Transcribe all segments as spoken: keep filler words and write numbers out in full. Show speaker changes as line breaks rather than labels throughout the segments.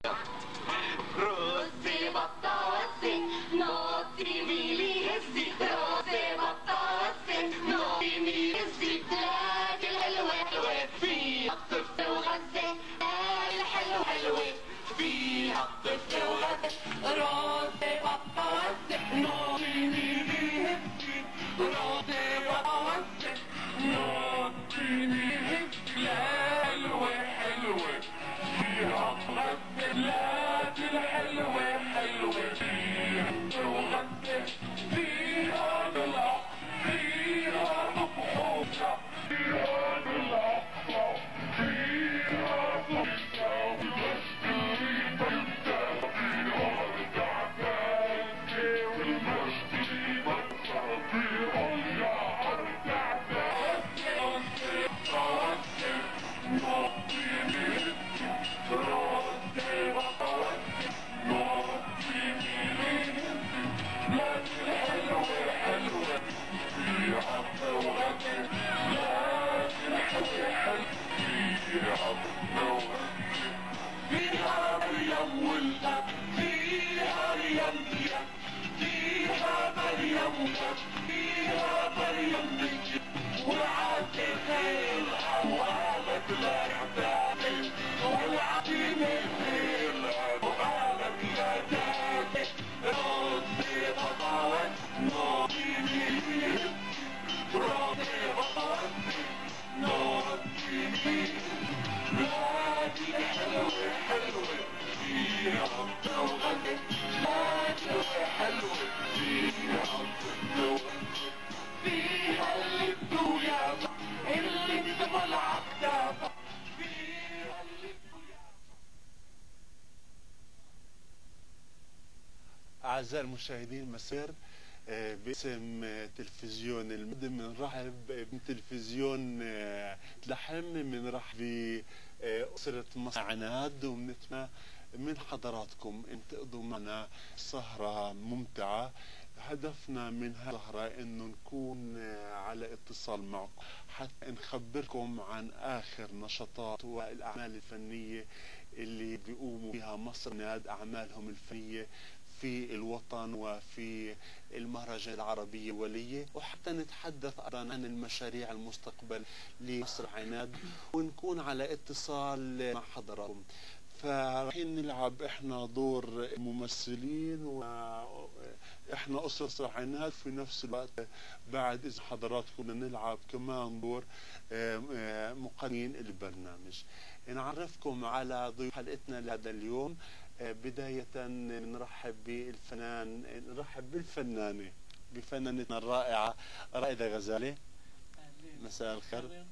رزي بطاطسي نوطي ميلي هزي رزي بطاطسي نوطي ميلي هزي بلاد الحلوة حلوة فيها الطفل وغزة الحلوة حلوة فيها الطفل وغزة رزي بطاطسي نوطي ميلي هزي رزي بطاطسي نوطي ميلي هزي حلوة حلوة فيها غزة بلاد الحلوة حلوة فيها وغزة فيها ضلع فيها مبحوثة فيها ضلع فيها ضلع والمشتري بيتا فيها التعبان والمشتري بيتا فيها التعبان نوطي ميلي رزي بطاطسي نوطي ميلي بلاد الحلوة حلوة فيها وغزة بلاد الحلوة حلوة فيها وغزة فيها مريم والغد فيها ريم ريم فيها مريم وغد فيها مريم نجم وعاتب خيلها وقالت لعبادي والعتيب خيلها وقالت يا دادي رزي بطاطسي نوطي ميلي رزي بطاطسي نوطي ميلي بلادي حلوة حلوة فيها ضد وغزة بلادي حلوة فيها ضد وغزة فيها اللي بتويابا اللي بتبلع عكتابا فيها اللي بتويابا.
أعزائي المشاهدين، مسير باسم تلفزيون المدن بنرحب بتلفزيون لحم، بنرحب بأسرة مصر عناد، وبنتمنى من حضراتكم ان تقضوا معنا سهرة ممتعة. هدفنا من هذه السهرة انه نكون على اتصال معكم حتى نخبركم عن اخر نشاطات والاعمال الفنية اللي بيقوموا بها مصر عناد، اعمالهم الفنية في الوطن وفي المهرجان العربية الولية، وحتى نتحدث أيضا عن المشاريع المستقبل لمصر عناد ونكون على اتصال مع حضراتكم. فرايحين نلعب احنا دور ممثلين واحنا أسرة عناد في نفس الوقت. بعد اذا حضراتكم نلعب كمان دور مقدمين البرنامج. نعرفكم على ضيوف حلقتنا لهذا اليوم. بداية نرحب بالفنان نرحب بالفنانة بفنانتنا الرائعة رائدة غزالي. مساء الخير.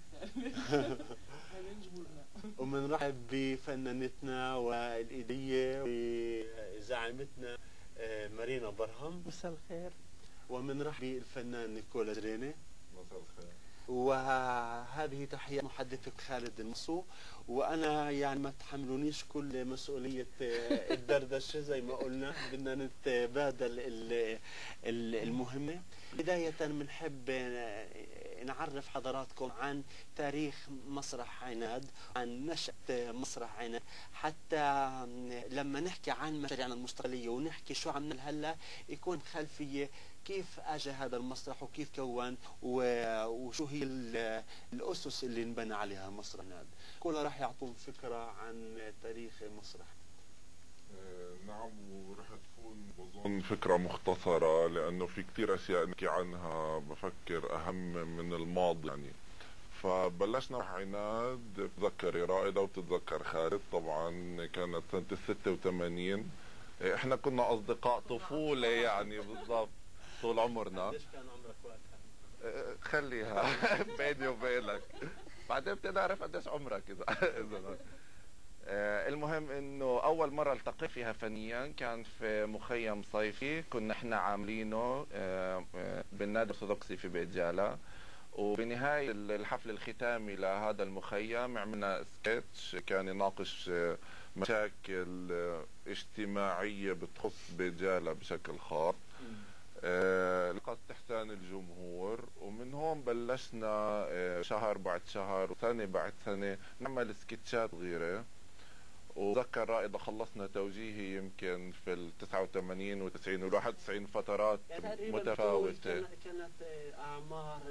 ومنرحب بفنانتنا والإيدية وزعيمتنا مارينا برهم.
مساء الخير.
ومنرحب بالفنان نيكولا زريني.
مساء الخير.
وهذه تحية محدثك خالد المصو، وانا يعني ما تحملونيش كل مسؤولية الدردشة زي ما قلنا، بدنا نتبادل المهمة. بداية بنحب نعرف حضراتكم عن تاريخ مسرح عناد، عن نشأة مسرح عناد، حتى لما نحكي عن مشاريعنا المستقبلية ونحكي شو عملنا هلا يكون خلفية كيف اجى هذا المسرح وكيف كون وشو هي الاسس اللي انبنى عليها مسرح عناد. كلها راح يعطون فكره عن تاريخ مسرح.
آه نعم، ورح تكون بظن فكره مختصره لانه في كثير اشياء نحكي عنها بفكر اهم من الماضي يعني. فبلشنا مع عناد، بتتذكري رائدة وبتتذكر خالد طبعا، كانت سنة الستة وثمانين. احنا كنا اصدقاء طفولة يعني بالضبط طول عمرنا.
قديش كان عمرك وقتها؟
خليها بيني وبينك، بعدين بتعرف قديش عمرك اذا اذا المهم انه اول مرة التقي فيها فنيا كان في مخيم صيفي كنا احنا عاملينه بالنادي الارثوذكسي في بيت جالا، وبنهاية الحفل الختامي لهذا المخيم عملنا سكتش كان يناقش مشاكل اجتماعية بتخص بيت جالا بشكل خاص. آه لقد استحسان الجمهور، ومن هون بلشنا آه شهر بعد شهر وسنة بعد سنة نعمل سكتشات صغيرة، وذكر رائدة خلصنا توجيهي يمكن في ال تسعة وثمانين و تسعين وال واحد وتسعين فترات
يعني
متفاوتة.
كانت اعمار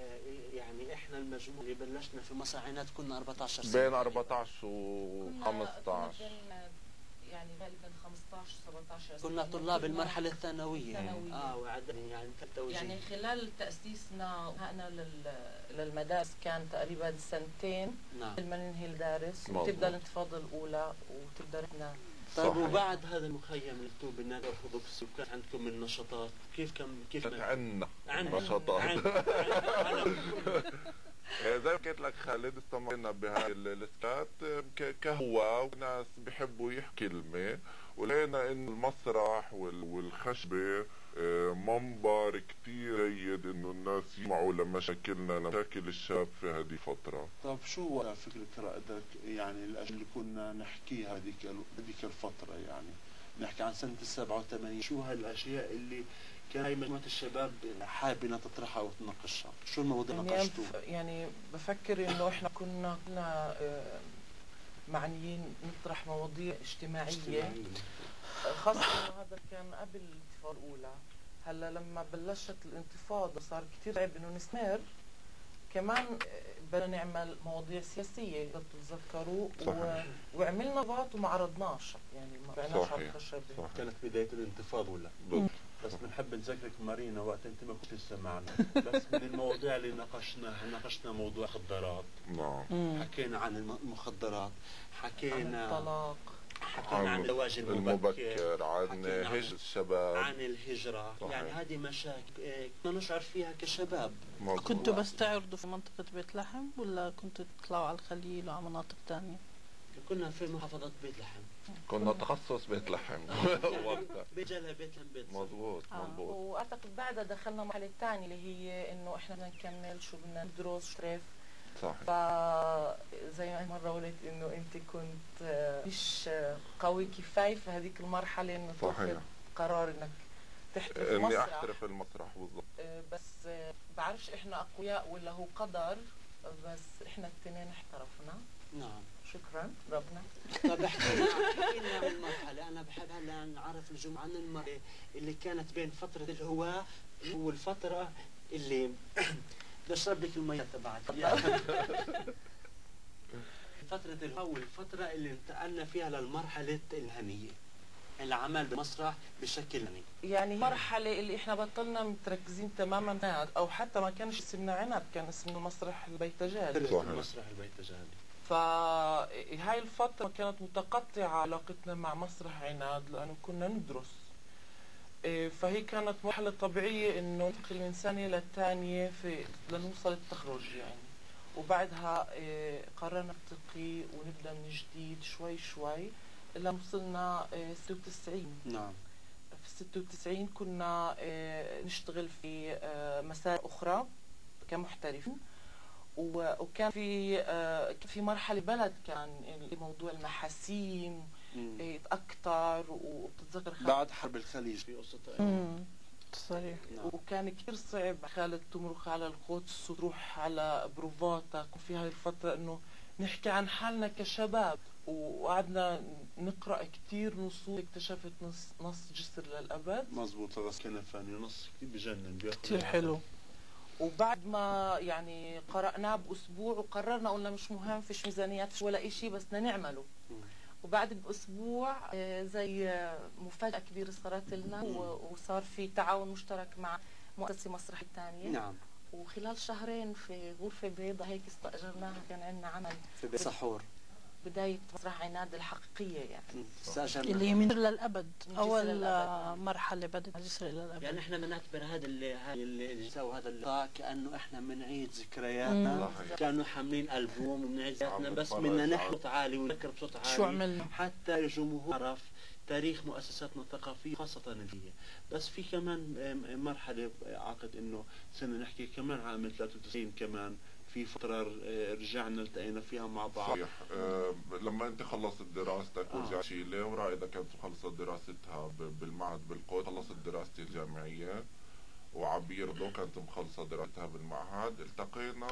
يعني احنا المجموعة اللي بلشنا في مصر عناد كنا أربعة عشر سنة،
بين أربعة عشر و خمسة عشر،
يعني غالبا خمسة عشر سبعة عشر
كنا طلاب المرحلة الثانوية.
الثانوية.
اه وعدني يعني التوجيه.
يعني خلال تأسيسنا وهقنا لل... للمدارس كان تقريبا سنتين.
نعم.
لما ننهي الدارس
مظبوط.
وتبدا الانتفاضة الأولى وتبدا رحنا.
طيب
صحيح.
وبعد هذا المخيم اللي انتم بالنادي الارثوذكسي وكان عندكم النشاطات، كيف كم كيف
كانت عنا
عندنا
نشاطات.
عن...
زي ما قلت لك خالد، استمرنا بهاي الاسكات كهواة، وناس بيحبوا يحكي كلمة، ولقينا انه المسرح والخشبة منبر كتير جيد انه الناس يسمعوا لمشاكلنا لمشاكل الشاب في هذه الفترة.
طيب شو فكرة رائدك يعني الأشياء اللي كنا نحكيها هذيك هذيك الفترة، يعني نحكي عن سنة السبعة وثمانين،
شو هالاشياء اللي كان هاي مجموعة الشباب حابة انها تطرحها وتناقشها؟ شو المواضيع اللي
يعني,
ناقشتوها؟
بف... يعني بفكر انه احنا كنا كنا آه، معنيين نطرح مواضيع اجتماعية، خاصة انه هذا كان قبل الانتفاضة الأولى. هلا لما بلشت الانتفاضة صار كثير صعب انه نستمر، كمان بدنا نعمل مواضيع سياسية اذا بتتذكروا، و... وعملنا ضغط وما عرضناش، يعني ما بعناش على الخشبة.
كانت بداية الانتفاضة ولا؟ بس بنحب نذكرك مارينا وقت انت ما كنت لسه معنا، بس من المواضيع اللي ناقشناها ناقشنا موضوع المخدرات.
نعم.
حكينا عن المخدرات، حكينا
عن الطلاق،
حكينا عن الزواج المبكر،
المبكر، عن هجرة الشباب،
عن الهجرة.
صحيح.
يعني هذه مشاكل كنا نشعر فيها كشباب.
كنتوا بس تعرضوا في منطقة بيت لحم ولا كنتوا تطلعوا على الخليل وعلى مناطق ثانية؟
كنا في محافظة بيت لحم.
كنا تخصص بيت لحم وقتها.
بيجلها بيت لحم بيت.
مضبوط
آه.
مضبوط.
واعتقد بعدها دخلنا مرحلة الثانية اللي هي انه احنا بدنا نكمل شو بدنا ندرس شو كيف.
صحيح.
فزي ما مرة قلت انه انت كنت مش قوي كفاية في هذيك المرحلة انه تاخذ قرار انك تحترف
اني
مسرح.
احترف المسرح بالضبط.
بس بعرفش احنا اقوياء ولا هو قدر، بس احنا الاثنين احترفنا.
نعم.
شكرا ربنا.
طب احكي لنا احكي لنا عن المرحلة، انا بحب هلا نعرف الجمهور عن المرحلة اللي كانت بين فترة الهواة والفترة اللي بدي اشرب لك المية تبعك. فترة الهواة والفترة اللي انتقلنا فيها للمرحلة الهنية، العمل بالمسرح بشكل هني.
يعني مرحلة اللي احنا بطلنا متركزين تماما عناد، او حتى ما كانش اسمنا عناد، كان اسمه مسرح البيتجالي.
صحيح. مسرح البيتجالي.
فهاي الفترة كانت متقطعة علاقتنا مع مسرح عناد لأنه كنا ندرس. فهي كانت مرحلة طبيعية إنه ننتقل من سنة للثانية في لنوصل التخرج يعني. وبعدها قررنا نلتقي ونبدأ من جديد شوي شوي إلى وصلنا ستة وتسعين.
نعم.
في ستة وتسعين كنا نشتغل في مسار أخرى كمحترفين، وكان في في مرحله بلد كان موضوع المحاسين يتاكثر، وبتتذكر
بعد حرب الخليج في قصه.
امم صحيح.
وكان كثير صعب خالد تمرق على القدس وتروح على بروفاتك، وفي هاي الفتره انه نحكي عن حالنا كشباب، وقعدنا نقرا كثير نصوص. اكتشفت نص نص جسر للابد.
مزبوط. غس كنفاني نص كثير بجنن بياخذ
كثير حلو.
وبعد ما يعني قرأناه بأسبوع وقررنا قلنا مش مهم، فيش ميزانيات فيش ولا إشي، بس بدنا نعمله. وبعد بأسبوع زي مفاجأة كبيرة صارت لنا، وصار في تعاون مشترك مع مؤسسة مسرح الثانية.
نعم.
وخلال شهرين في غرفة بيضاء هيك استأجرناها، كان عندنا عمل
في بيت سحور،
بداية مسرح عناد الحقيقية يعني.
استأجرنا
اللي هي من جسر للأبد. أول
للأبد.
مرحلة بدت جسر للأبد.
يعني احنا بنعتبر هذا اللي اللي سوى هذا اللقاء كأنه احنا بنعيد ذكرياتنا، كانوا حاملين ألبوم وبنعيد ذكرياتنا، بس بدنا نحكي عالي ونذكر بصوت عالي
شو عملنا
حتى الجمهور يعرف تاريخ مؤسساتنا الثقافية خاصة الفنية. بس في كمان مرحلة أعتقد إنه سنة نحكي كمان عام ثلاثة وتسعين، كمان في فترة رجعنا التقينا فيها مع بعض.
صحيح. أه لما انت خلصت دراستك ورجعت آه. شيلة، ورائدة كانت خلصت دراستها بالمعهد بالقدس، خلصت دراستي الجامعية، وعبير دو كانت مخلصة دراستها بالمعهد. التقينا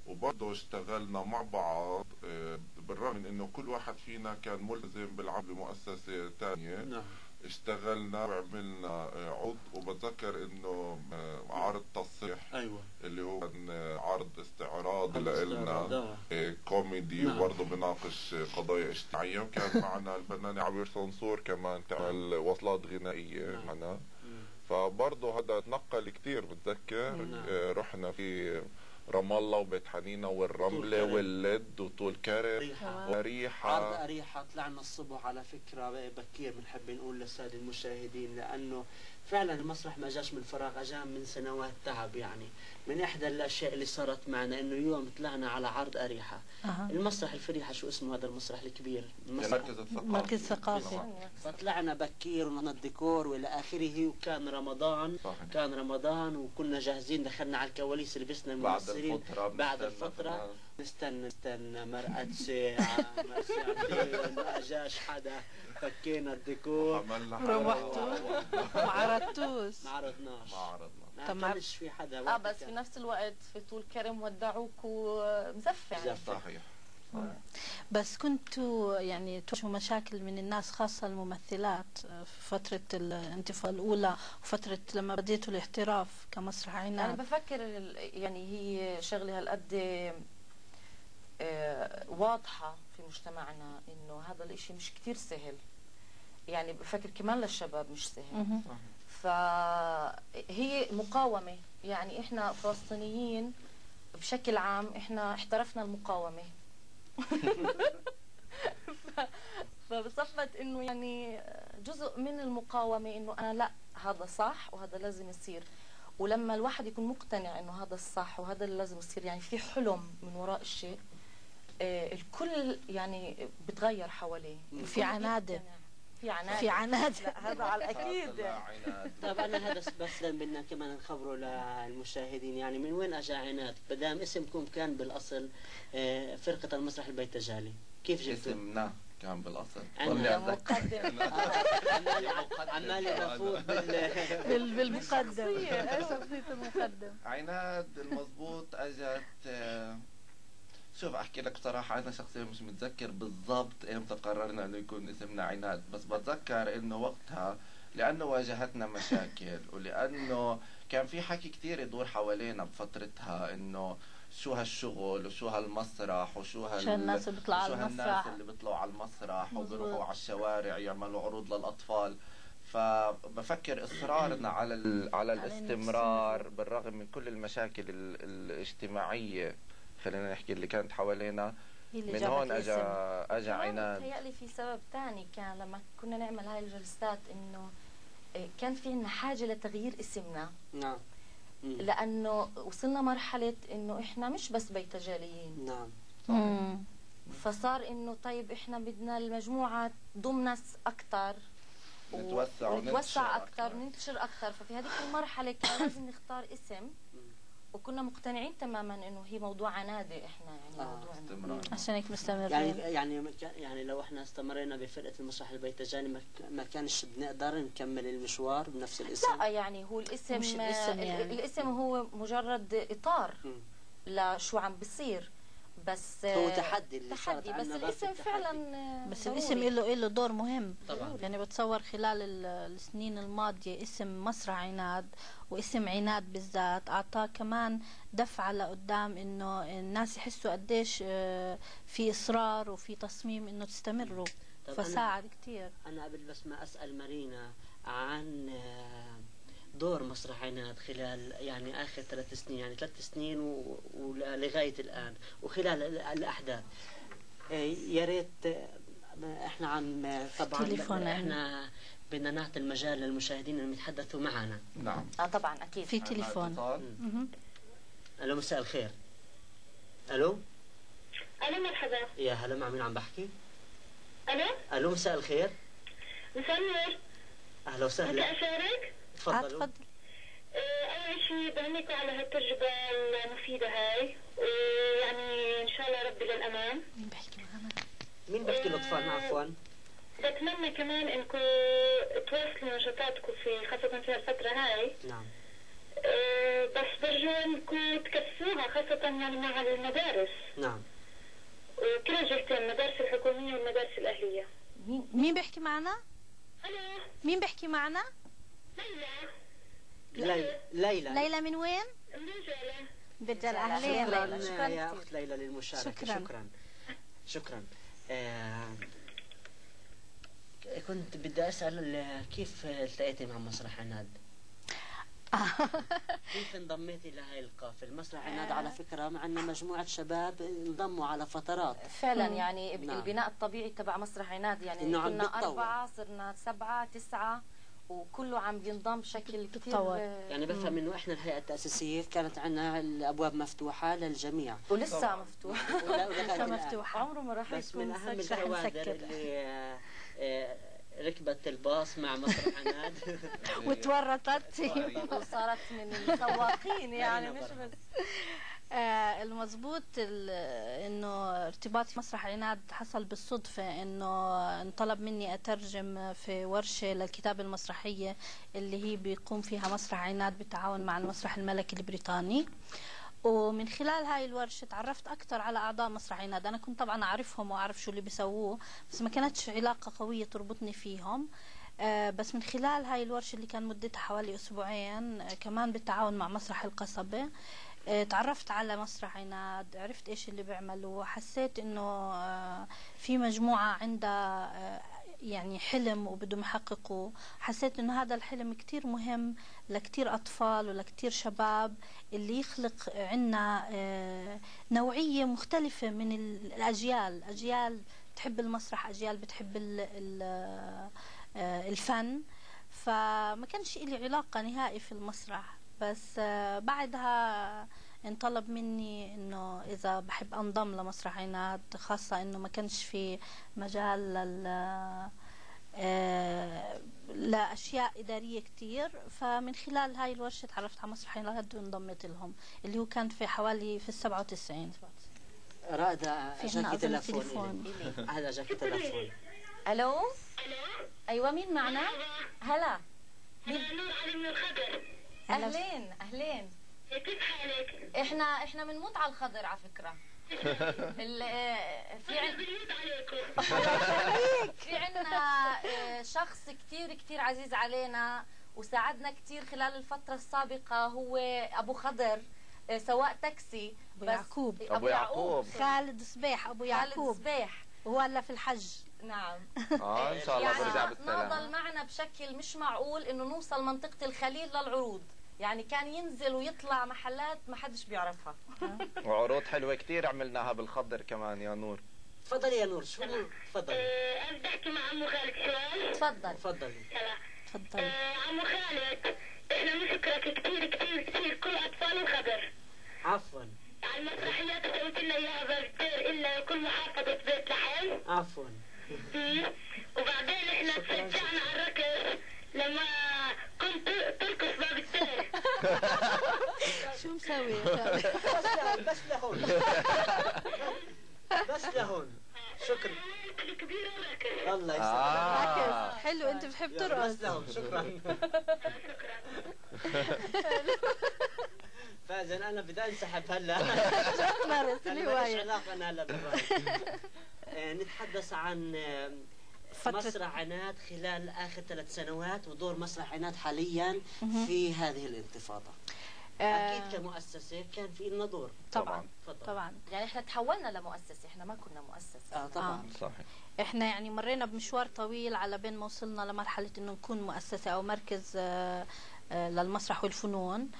وبرضه اشتغلنا مع بعض بالرغم من انه كل واحد فينا كان ملزم بالعمل بمؤسسة تانية.
نعم.
اشتغلنا وعملنا عضو، وبتذكر انه عرض تصحيح
ايوه
اللي هو كان عرض استعراض لنا كوميدي،
نعم.
وبرضه بناقش قضايا اجتماعية، وكان معنا الفنانة عبير صنصور كمان تعمل وصلات غنائية
نعم.
معنا. فبرضه هذا تنقل كتير بتذكر.
نعم.
رحنا في رام الله وبيت حنينة والرملة واللد وطول كرم وريحة.
عرض أريحة طلعنا الصبح على فكرة بكير، بنحب نقول للسادة المشاهدين، لأنه فعلا المسرح ما جاش من فراغ، اجى من سنوات تعب. يعني من احدى الاشياء اللي صارت معنا انه يوم طلعنا على عرض أريحة. أه. المسرح الفريحة، شو اسمه هذا المسرح الكبير؟
المركز الثقافي.
مركز ثقافي.
فطلعنا بكير ونحن الديكور والى اخره، وكان رمضان. صحيح. كان رمضان وكنا جاهزين، دخلنا على الكواليس، لبسنا الممثلين
بعد الفترة.
بعد الفترة نستنى نستنى مرقة ساعة ما ساعتين، ما اجاش حدا، فكينا الديكور
روحتوا ما عرضتوش.
ما عرضناش
ما عرضنا
ما كانش في حدا.
اه بس في نفس الوقت في طول كرم ودعوك ومزف يعني.
صحيح.
بس كنتوا يعني تواجهوا مشاكل من الناس، خاصة الممثلات في فترة الانتفاضة الأولى وفترة لما بديتوا الاحتراف كمسرح عناد.
أنا بفكر يعني هي شغلة هالقد واضحة في مجتمعنا إنه هذا الإشي مش كتير سهل. يعني بفكر كمان للشباب مش سهل. فهي مقاومة. يعني إحنا فلسطينيين بشكل عام إحنا احترفنا المقاومة. فبصفت انه يعني جزء من المقاومه انه انا لا، هذا صح وهذا لازم يصير. ولما الواحد يكون مقتنع انه هذا الصح وهذا اللي لازم يصير، يعني في حلم من وراء الشيء، آه الكل يعني بتغير حواليه.
في عناده
في عناد
في عناد
هذا على الاكيد.
طب انا هذا بس بدنا كمان نخبره للمشاهدين، يعني من وين اجى عناد؟ بدام اسمكم كان بالاصل فرقه المسرح البيتجالي، كيف جبتوا؟
اسمنا كان بالاصل
مقدم
عمال يفوت
بالمقدم. شخصيه المقدم
عناد المضبوط اجت. شوف احكي لك بصراحه، انا شخصيا مش متذكر بالضبط امتى قررنا انه يكون اسمنا عناد، بس بتذكر انه وقتها لانه واجهتنا مشاكل ولانه كان في حكي كثير يدور حوالينا بفترتها، انه شو هالشغل وشو هالمسرح وشو هال
شو الناس اللي بيطلعوا على المسرح،
اللي بيطلعوا على المسرح وبيروحوا على الشوارع يعملوا عروض للاطفال. فبفكر اصرارنا على ال... على الاستمرار بالرغم من كل المشاكل الاجتماعيه، خلينا نحكي اللي كانت حوالينا، من هون اجى اجى عناد.
متهيألي في سبب ثاني كان لما كنا نعمل هاي الجلسات، انه كان في عندنا حاجه لتغيير اسمنا.
نعم.
لانه وصلنا مرحله انه احنا مش بس بيتجاليين.
نعم.
صحيح. فصار انه طيب احنا بدنا المجموعه تضم ناس اكثر،
نتوسع
ونتوسع اكثر وننتشر اكثر. ففي هذيك المرحله كان لازم نختار اسم، وكنا مقتنعين تماما انه هي موضوع عناده احنا، يعني
آه.
موضوعنا
عشان هيك مستمرين.
يعني يعني يعني لو احنا استمرينا بفرقه المسرح البيتجاني ما كانش بنقدر نكمل المشوار بنفس الاسم.
لا يعني هو الاسم
مش الاسم يعني.
الاسم هو مجرد اطار م. لشو عم بصير، بس
هو تحدي اللي
تحدي بس الاسم فعلا
بس الاسم له له دور مهم
طبعا.
يعني بتصور خلال السنين الماضيه اسم مسرح عناد واسم عناد بالذات اعطاه كمان دفعه لقدام، انه الناس يحسوا قديش في اصرار وفي تصميم انه تستمروا، فساعد كثير.
انا قبل بس ما اسال مارينا عن دور مسرح عناد خلال يعني اخر ثلاث سنين، يعني ثلاث سنين ولغايه الان وخلال الاحداث، يا ريت احنا عن طبعا احنا بدنا نعطي المجال للمشاهدين ان يتحدثوا معنا.
نعم.
اه طبعا اكيد
في تليفون.
الو مساء الخير. الو
الو مرحبا.
يا هلا، مع مين عم بحكي؟
الو
الو مساء الخير.
مساء النور.
اهلا وسهلا.
بدي اشارك؟
تفضلوا.
تفضل.
اول شيء بهنيكم على هالتجربه المفيده هاي، ويعني ان شاء الله ربي للامام.
مين بحكي معنا؟
مين بحكي لطفان عفوا؟
بتمنى كمان انكم تواصلوا نشاطاتكم في خاصه في هالفتره هاي.
نعم.
أه بس برجو انكم تكثفوها خاصة يعني مع المدارس.
نعم.
وكلا جهتين، المدارس الحكومية والمدارس الأهلية.
مين مين بيحكي معنا؟
ألو.
مين بيحكي معنا؟
ليلى.
ليلى.
ليلى من وين؟
من رجالة.
برجال أهلين.
شكرا,
شكرا
يا أخت ليلى للمشاركة.
شكرا
شكرا, شكرا. آه كنت بدي أسأل كيف التقيتي مع مسرح عناد؟ كيف انضميتي لهي القافلة؟ مسرح عناد على فكرة مع أن مجموعة شباب انضموا على فترات
فعلا يعني
نعم.
البناء الطبيعي تبع مسرح عناد يعني كنا أربعة صرنا سبعة تسعة وكله عم بينضم بشكل كثير
يعني بفهم انه احنا الهيئه التاسيسيه كانت عندنا الابواب مفتوحه للجميع
ولسه مفتوحه
لسه مفتوحه
عمره ما راح
بس من اهم الكوادر اللي ركبت الباص مع مسرح عناد
وتورطت
وصارت من السواقين يعني مش بس
آه المضبوط انه ارتباطي مسرح عناد حصل بالصدفة، انه انطلب مني اترجم في ورشة للكتابة المسرحية اللي هي بيقوم فيها مسرح عناد بالتعاون مع المسرح الملكي البريطاني. ومن خلال هاي الورشة تعرفت أكثر على أعضاء مسرح عناد. أنا كنت طبعا أعرفهم وأعرف شو اللي بيسووه بس ما كانتش علاقة قوية تربطني فيهم. آه بس من خلال هاي الورشة اللي كان مدتها حوالي أسبوعين آه كمان بالتعاون مع مسرح القصبة آه تعرفت على مسرح عناد، عرفت إيش اللي بيعملوا، حسيت إنه آه في مجموعة عندها آه يعني حلم وبدهم يحققوه. حسيت انه هذا الحلم كتير مهم لكتير اطفال ولكتير شباب اللي يخلق عنا نوعية مختلفة من الاجيال، اجيال بتحب المسرح، اجيال بتحب الفن. فما كانش لي علاقة نهائي في المسرح، بس بعدها انطلب مني انه اذا بحب انضم لمسرح عناد، خاصة انه ما كانش في مجال لل آه لاشياء ادارية كتير. فمن خلال هاي الورشة تعرفت على مسرح عناد وانضميت لهم اللي هو كان في حوالي في السبعة وتسعين.
رائدة جاكي تلفون. هذا جاكي تلفون.
الو ايوه مين معنا؟ هلا
مين؟ نور علي من الخضر.
اهلين اهلين.
كيف حالك؟
احنا احنا بنموت على الخضر على فكره. في عن... في عندنا شخص كتير كتير عزيز علينا وساعدنا كتير خلال الفتره السابقه، هو ابو خضر سواق تاكسي.
ابو يعقوب.
ابو يعقوب
خالد صبيح. ابو يعقوب
خالد صبيح
وهو هلا في الحج.
نعم.
اه ان شاء الله
يعني
برجع بالسلامه.
ناضل معنا بشكل مش معقول انه نوصل منطقه الخليل للعروض، يعني كان ينزل ويطلع محلات ما حدش بيعرفها.
وعروض حلوه كتير عملناها بالخضر كمان يا نور.
تفضلي يا نور. شو تفضلي.
انا بدي احكي مع عمو خالد سؤال.
تفضل
تفضلي.
تفضلي.
عمو خالد احنا بنشكرك كثير كثير كثير كل اطفال الخضر.
عفوا.
على المسرحيات اللي سويت لنا اياها بالدير الا كل محافظه بيت لحم.
عفوا.
وبعدين احنا تشجعنا على الرقص لما كنت ترقص باب الدير.
شو مسوي؟
بس لهون بس لهون. شكرا.
كبير الرقص.
الله يسلمك.
آه. حلو انت بتحب ترقص.
بس لهون. شكرا. فاذا انا بدي انسحب هلا.
مارس الهوايه.
علاقه انا هلا بالراي. نتحدث عن مسرح عناد خلال اخر ثلاث سنوات ودور مسرح عناد حاليا في هذه الانتفاضه. اكيد كمؤسسه كان في لنا دور.
طبعا
طبعا,
طبعا. يعني احنا تحولنا لمؤسسه، احنا ما كنا مؤسسه.
اه طبعا.
آه. صحيح.
احنا يعني مرينا بمشوار طويل على بين ما وصلنا لمرحله انه نكون مؤسسه او مركز آه للمسرح والفنون.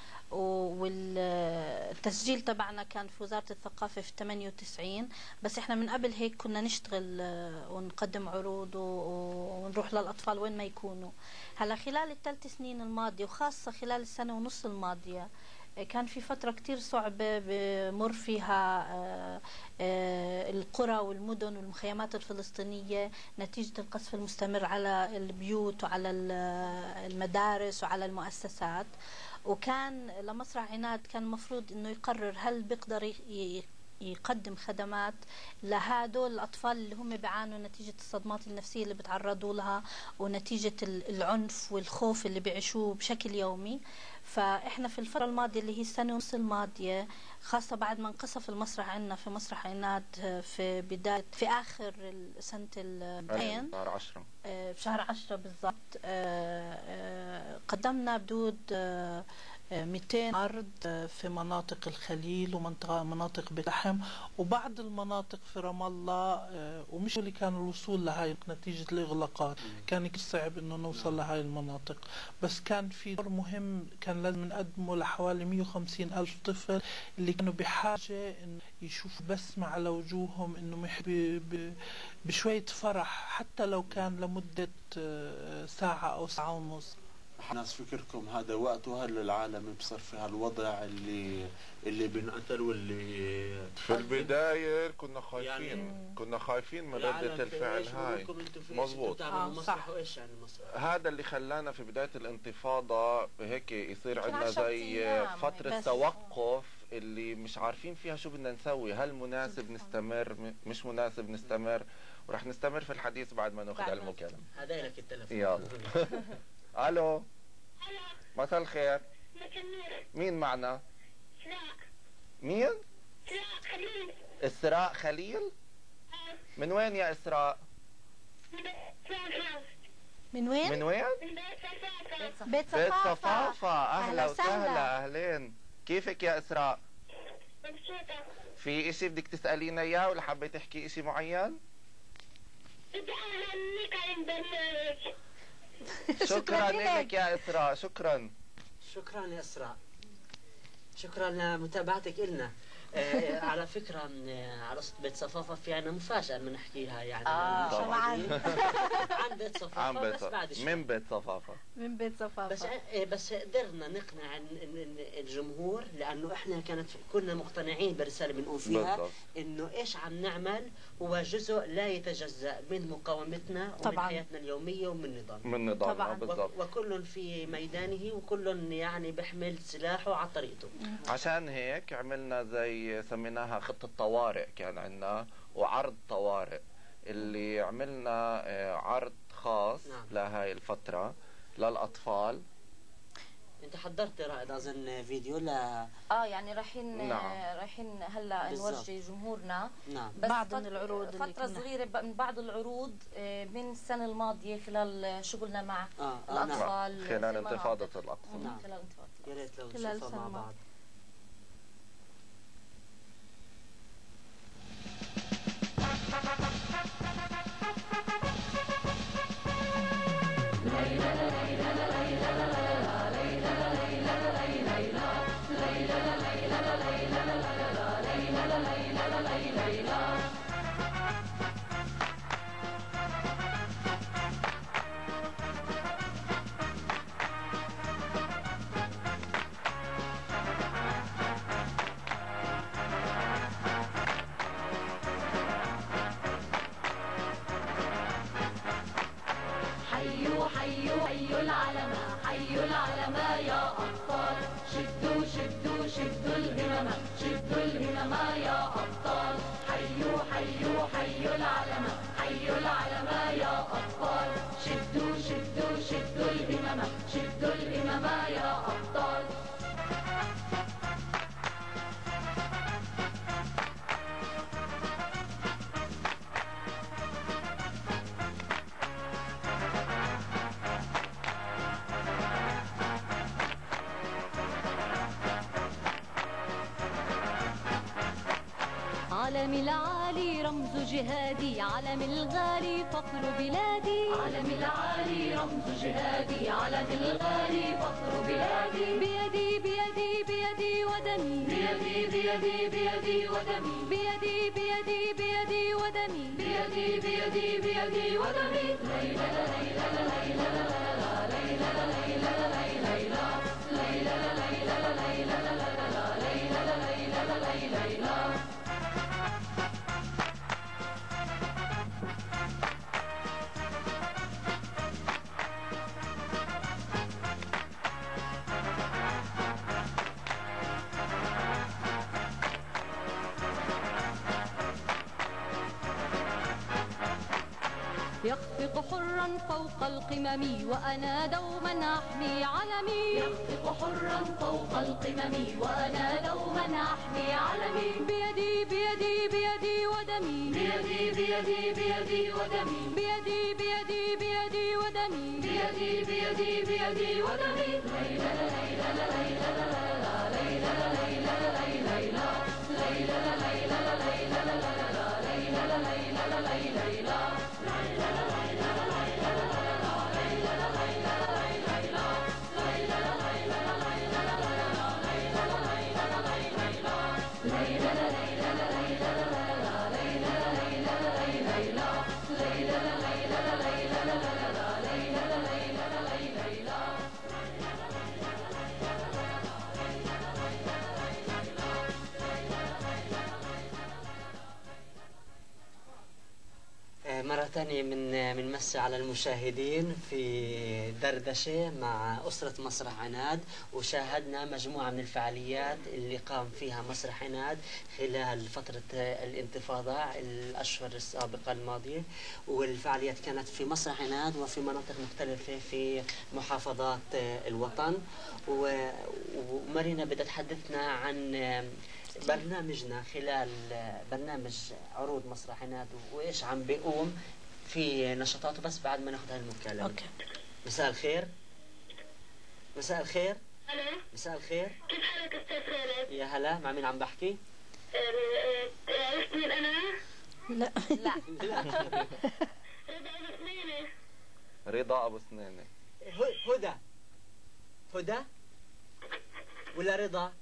والتسجيل تبعنا كان في وزارة الثقافة في ثمانية وتسعين، بس احنا من قبل هيك كنا نشتغل ونقدم عروض ونروح للأطفال وين ما يكونوا. هلا خلال الثلاث سنين الماضية وخاصة خلال السنة ونص الماضية كان في فترة كتير صعبة بمر فيها القرى والمدن والمخيمات الفلسطينية نتيجة القصف المستمر على البيوت وعلى المدارس وعلى المؤسسات. وكان لمسرح عناد كان المفروض انه يقرر هل بيقدر يقدم خدمات لهدول الأطفال اللي هم بيعانوا نتيجة الصدمات النفسية اللي بتعرضوا لها ونتيجة العنف والخوف اللي بيعيشوه بشكل يومي. فإحنا في الفترة الماضية اللي هي السنة ونص الماضية، خاصة بعد ما انقصف المسرح عندنا في مسرح عناد في بداية في آخر سنة العين
شهر عشرة
بشهر عشرة بالضبط، قدمنا بدود مئتين عرض في مناطق الخليل ومنطقة مناطق بيت لحم وبعض المناطق في رام الله، ومش اللي كان الوصول لهاي نتيجة الإغلاقات، كان كثير صعب إنه نوصل لهاي المناطق، بس كان في دور مهم كان لازم نقدمه لحوالي مئة وخمسين ألف طفل اللي كانوا بحاجة إنه يشوفوا بسمة على وجوههم، إنه بشوية فرح حتى لو كان لمدة ساعة أو ساعة ونص.
ناس فكركم هذا وقته هلا العالم بصير في هالوضع اللي اللي بنقتل واللي
في البداية كنا خايفين
يعني
كنا خايفين من ردة الفعل هاي. مظبوط.
آه صح. وإيش يعني المسرح؟
هذا اللي خلانا في بداية الانتفاضة هيك يصير عندنا زي فترة توقف اللي مش عارفين فيها شو بدنا نسوي، هل مناسب نستمر مش مناسب نستمر، ورح نستمر في الحديث بعد ما ناخذ المكالمة.
هذا لك التلفون.
يلا. الو.
الو.
مساء الخير.
مساء النور.
مين معنا؟
إسراء.
مين؟
إسراء خليل.
إسراء خليل؟
اه.
من وين يا إسراء؟
من بيت صفافة.
من وين؟
من وين؟
من بيت صفافة.
بيت صفافة.
بيت صفافة. أهلا
أهلا وسهلا.
وسهلا. أهلين. كيفك يا إسراء؟
مبسوطة.
في إشي بدك تسألينا إياه ولا حبيت تحكي إشي معين؟
بدي أهنيك على البرنامج.
شكرا لك يا إسراء. شكرا.
شكرا يا إسراء. شكرا لمتابعتك إلنا. آه على فكرة عروسة بيت صفافة في عنا مفاجأة بنحكيها يعني.
آه
طبعا. عن بيت صفافة.
عن بيت
بس بعد
صفافة. من بيت صفافة.
من بيت صفافة.
بس بس قدرنا نقنع الجمهور لأنه إحنا كانت كنا مقتنعين بالرسالة بنقول فيها
بالضبط.
إنه إيش عم نعمل هو جزء لا يتجزأ من مقاومتنا ومن
طبعاً.
حياتنا اليومية ومن نظامنا.
من نظامنا
طبعاً.
بالضبط.
وكل في ميدانه وكل يعني بيحمل سلاحه على طريقته.
عشان هيك عملنا زي سميناها خطة طوارئ كان عندنا وعرض طوارئ اللي عملنا عرض خاص
نعم.
لهاي الفترة للأطفال.
انت حضرت رائد اظن فيديو لا
اه يعني رايحين
نعم.
رايحين هلا
بالزبط.
نورجي جمهورنا
نعم.
بس
بعض من العروض اللي
فترة
كنا.
صغيرة من بعض العروض من السنة الماضية خلال شغلنا مع
آه. آه.
الأطفال
خلال
في
انتفاضة
مناطق.
الأقصى.
نعم.
خلال انتفاضة
يا ريت لو
خلال
نشوفها مع
سنة.
بعض.
حيوا حيوا حيوا العلماء حيوا العلماء يا أبطال شدوا شدوا شدوا الهمم شدوا الهمم يا أبطال حيوا حيوا حيوا العلماء حيوا العلماء يا أبطال شدوا شدوا شدوا الهمم شدوا الهمم يا أبطال. علم العالي رمز جهادي علم الغالي فخر بلادي علم العالي رمز جهادي علم الغالي فخر بلادي بيدي بيدي بيدي ودمي بيدي بيدي بيدي ودمي بيدي بيدي بيدي ودمي بيدي بيدي بيدي ودمي ليلى ليلى ليلى ليلى ليلى ليلى ليلى ليلى ليلى ليلى. يخفق حرا فوق القمم وأنا دوما أحمي علمي يخفق حرا فوق القمم وأنا دوما أحمي علمي بيدي بيدي بيدي ودمي بيدي بيدي بيدي ودمي بيدي بيدي بيدي ودمي بيدي بيدي بيدي ودمي ليلى ليلى ليلى ليلى ليلى ليلى ليلى
مرة ثانية من من مسي على المشاهدين في دردشة مع أسرة مسرح عناد، وشاهدنا مجموعة من الفعاليات اللي قام فيها مسرح عناد خلال فترة الانتفاضة الأشهر السابقة الماضية، والفعاليات كانت في مسرح عناد وفي مناطق مختلفة في محافظات الوطن. ومارينا بدها تحدثنا عن برنامجنا خلال برنامج عروض مسرح عناد وايش عم بيقوم في نشاطاته، بس بعد ما ناخذ هالمكالمه.
اوكي.
مساء الخير. مساء الخير.
الو.
مساء الخير.
كيف حالك استاذ خالد؟
يا هلا، مع مين عم بحكي؟
عرفت مين انا؟
لا لا
لا.
رضا ابو سنينه.
رضا ابو سنينه.
هدى. هدى ولا رضا؟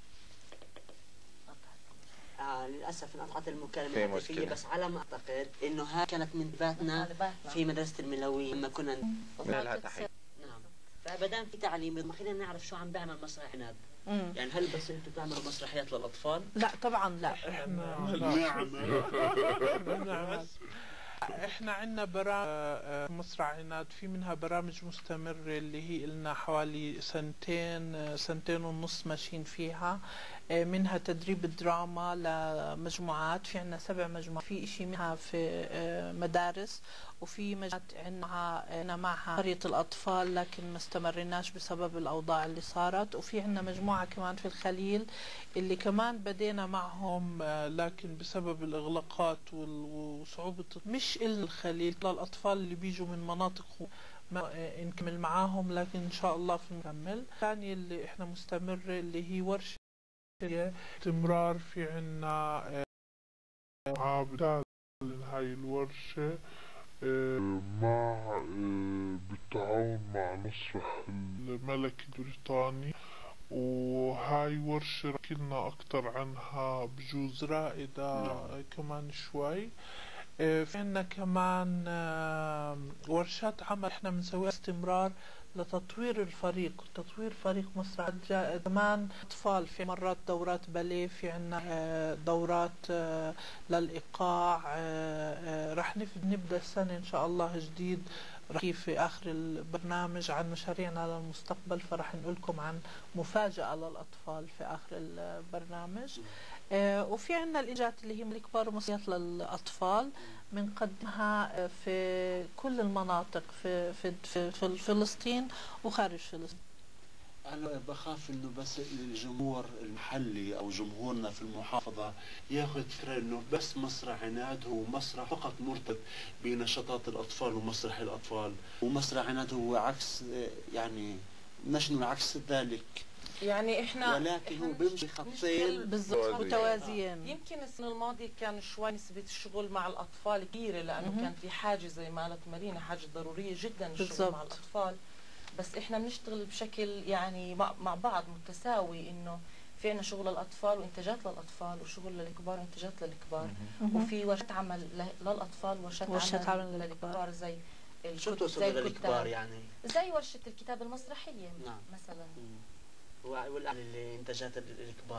آه للأسف انقطعت المكالمة الهاتفية، بس على ما أعتقد إنه ها كانت من باتنا في مدرسة الملوية لما كنا
لها تحية.
نعم. فبدام في تعليم، خلينا نعرف شو عم بيعمل مسرح عناد. يعني هل بس انتم بتعملوا مسرحيات للأطفال؟
لا طبعا لا. احنا
نعم. احنا عندنا برامج مسرح عناد، في منها برامج مستمرة اللي هي لنا حوالي سنتين سنتين ونص ماشيين فيها، منها تدريب الدراما لمجموعات، في عندنا سبع مجموعات، في اشي منها في مدارس، وفي مجموعات عندنا معها قرية الأطفال لكن ما استمرناش بسبب الأوضاع اللي صارت، وفي عندنا مجموعة كمان في الخليل اللي كمان بدينا معهم لكن بسبب الإغلاقات وصعوبة مش إلا الخليل، للأطفال اللي بيجوا من مناطق ما نكمل معاهم، لكن إن شاء الله في نكمل. الثانية اللي إحنا مستمرة اللي هي ورشة
استمرار في عنا عابدات هاي الورشة مع بالتعاون مع مسرح الملكي البريطاني، وهاي ورشة كلنا أكتر عنها بجوز رائدة كمان شوي. في عنا كمان ورشات عمل احنا بنسويها استمرار لتطوير الفريق، تطوير فريق مسرح كمان أطفال، في مرات دورات باليه، في عنا دورات للإيقاع. رح نبدأ السنة إن شاء الله جديد في آخر البرنامج عن مشاريعنا للمستقبل، فرح نقول لكم عن مفاجأة للأطفال في آخر البرنامج. وفي عنا الإنجازات اللي هي من الكبار ومسرحيات للأطفال بنقدمها في كل المناطق في في في, في فلسطين وخارج فلسطين.
أنا بخاف إنه بس الجمهور المحلي أو جمهورنا في المحافظة ياخذ فكرة إنه بس مسرح عناد هو مسرح فقط مرتبط بنشاطات الأطفال ومسرح الأطفال، ومسرح عناد هو عكس، يعني نحن عكس ذلك.
يعني احنا
ولكن هو بيمشي خطين
بالضبط متوازيين. يمكن السنه الماضيه كان شوي نسبه الشغل مع الاطفال كبيره، لانه م- كان في حاجه زي ما قالت مارينا، حاجه ضروريه جدا الشغل بالزبط. مع الاطفال، بس احنا بنشتغل بشكل يعني مع بعض متساوي، انه في عنا شغل للاطفال وانتاجات للاطفال، وشغل للكبار وانتاجات للكبار، م- وفي ورشات عمل للاطفال وورشات عمل, عمل للكبار، زي
شو تقصد للكبار يعني؟
زي ورشه الكتاب المسرحيه. نعم. مثلا
والآن الانتاجات الكبار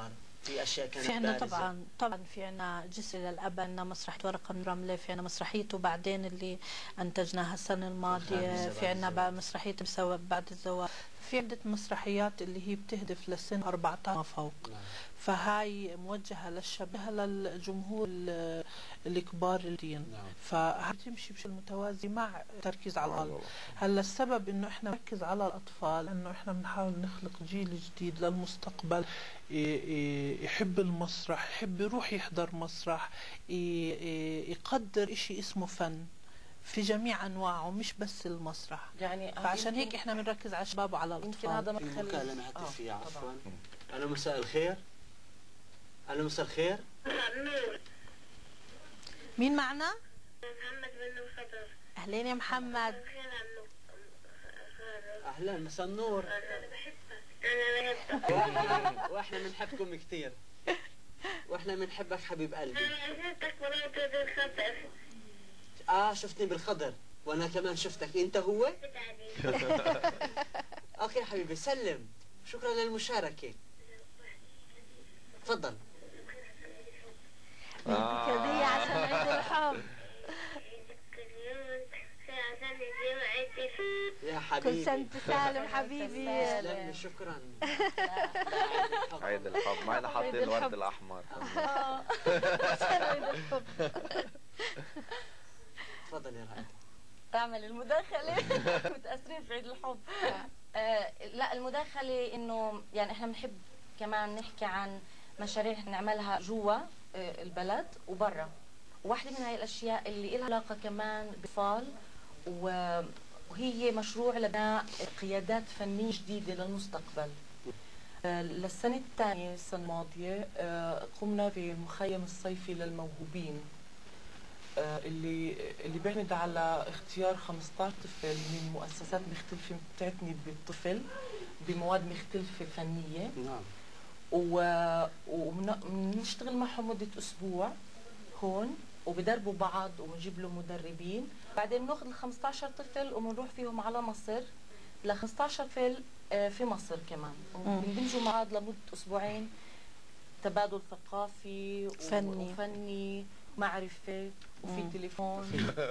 في اشياء كانت
في عنا
بارزة.
طبعا طبعا في عنا جسر للأب، عنا مسرحية ورقة من رملة، في عنا مسرحية وبعدين اللي أنتجناها السنة الماضية، في عنا بقى مسرحية بسبب بعد الزواج، في عدة مسرحيات اللي هي بتهدف للسن أربعة عشر ما فوق. نعم. فهاي موجهة للشباب للجمهور الكبار الدين. نعم. فهاي تمشي بشكل متوازي مع تركيز على الأطفال. هلا السبب إنه إحنا نركز على الأطفال إنه إحنا بنحاول نخلق جيل جديد للمستقبل يحب المسرح، يحب يروح يحضر مسرح، يقدر إشي اسمه فن في جميع انواعه مش بس المسرح. يعني فعشان هيك احنا بنركز على الشباب وعلى الاطفال.
يمكن هذا مكالمة هاتفية. عفوا. الو مساء الخير. الو مساء الخير.
مين معنا؟
محمد بن خضر.
اهلين يا محمد.
اهلا مساء النور.
انا بحبك. انا بحبك.
واحنا بنحبكم كثير. واحنا بنحبك حبيب قلبي.
انا شفتك مرات بالخضر.
اه شفتني بالخضر وانا كمان شفتك. انت هو؟ اوكي حبيبي سلم. شكرا للمشاركة. تفضل.
هدية عشان عيد الحب.
يا حبيبي
كل سنة وانت سالم حبيبي.
تسلم. شكرا.
عيد الحب معنا حاطين الورد الأحمر.
عيد الحب.
تفضل يا رائد.
اعمل المداخلة. متأثرين في عيد الحب. آه لا المداخلة انه يعني احنا بنحب كمان نحكي عن مشاريع نعملها جوا آه البلد وبرا. واحدة من هاي الاشياء اللي لها علاقة كمان بأطفال وهي مشروع لبناء قيادات فنية جديدة للمستقبل. آه للسنة الثانية السنة الماضية آه قمنا بالمخيم الصيفي للموهوبين. اللي اللي بيعتمد على اختيار خمسة عشر طفل من مؤسسات مختلفة بتعتني بالطفل بمواد مختلفة فنية. نعم. وبنشتغل معهم مدة أسبوع هون وبدربوا بعض وبنجيب لهم مدربين. بعدين بناخذ ال خمسة عشر طفل وبنروح فيهم على مصر ل خمسة عشر طفل في مصر كمان. وبندمجوا مع بعض لمدة أسبوعين تبادل ثقافي
فني
وفني معرفة وفي
مم.
تليفون.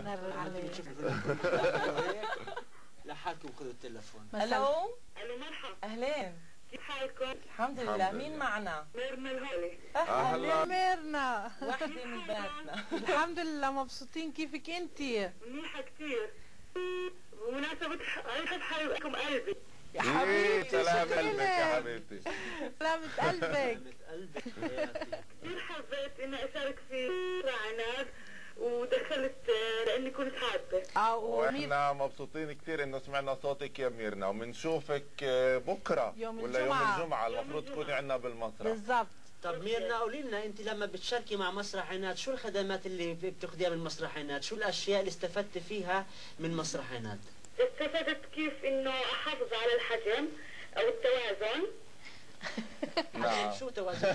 لحالكم خذوا التليفون.
الو
الو مرحبا.
اهلين
كيف حالكم؟
الحمد لله. مين معنا؟
ميرنا الهولي.
اهلا ميرنا.
واحدة من بناتنا.
الحمد لله مبسوطين. كيفك انتي؟
منيحة كثير. بمناسبة عيد حبيبكم قلبي.
يا حبيبتي
سلام قلبك يا حبيبتي.
سلامة قلبك.
كثير حبيت اني اشارك في عناد ودخلت لاني كنت حابه.
واحنا مبسوطين كثير انه سمعنا صوتك يا ميرنا وبنشوفك بكره
يوم
ولا
الجمعة.
يوم الجمعه المفروض تكوني عندنا بالمسرح.
بالضبط.
طب ميرنا قولي لنا انت لما بتشاركي مع مسرح عناد شو الخدمات اللي بتاخذيها من مسرح عناد؟ شو الاشياء اللي استفدتي فيها من مسرح عناد؟
استفدت كيف انه احافظ على الحجم او التوازن.
نعم. شو توازن؟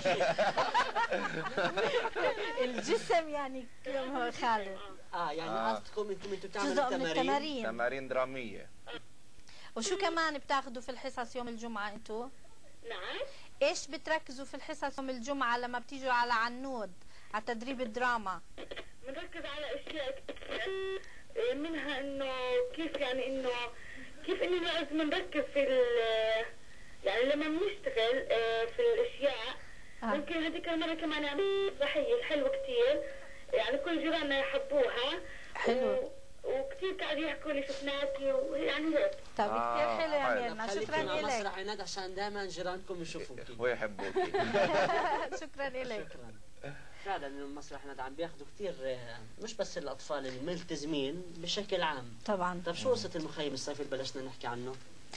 الجسم يعني كلام خالد.
اه يعني قصدكم انتم انتم بتعملوا
جزء من
تمارين
التمارين
تمارين دراميه.
وشو كمان بتاخذوا في الحصص يوم الجمعة انتو؟
نعم.
ايش بتركزوا في الحصص يوم الجمعة لما بتيجوا على عنود على تدريب الدراما؟
بنركز على اشياء كثير منها انه كيف يعني انه كيف انه لازم نركز في يعني لما بنشتغل في الاشياء. آه. ممكن هذيك المره كمان نعمل مسرحيه الحلوه كثير يعني كل جيراننا يحبوها.
حلو.
وكثير قاعدين يحكوا لي شفناكي ويعني هيك.
طيب كثير حلو يا ميرنا. شكرا لك.
مسرح عناد عشان دائما جيرانكم يشوفوكي
ويحبوكي.
شكرا لك.
شكرا. فعلا المسرح عناد عم بياخذوا كثير مش بس الاطفال الملتزمين بشكل عام.
طبعا.
طب شو قصه المخيم الصيفي اللي بلشنا نحكي عنه؟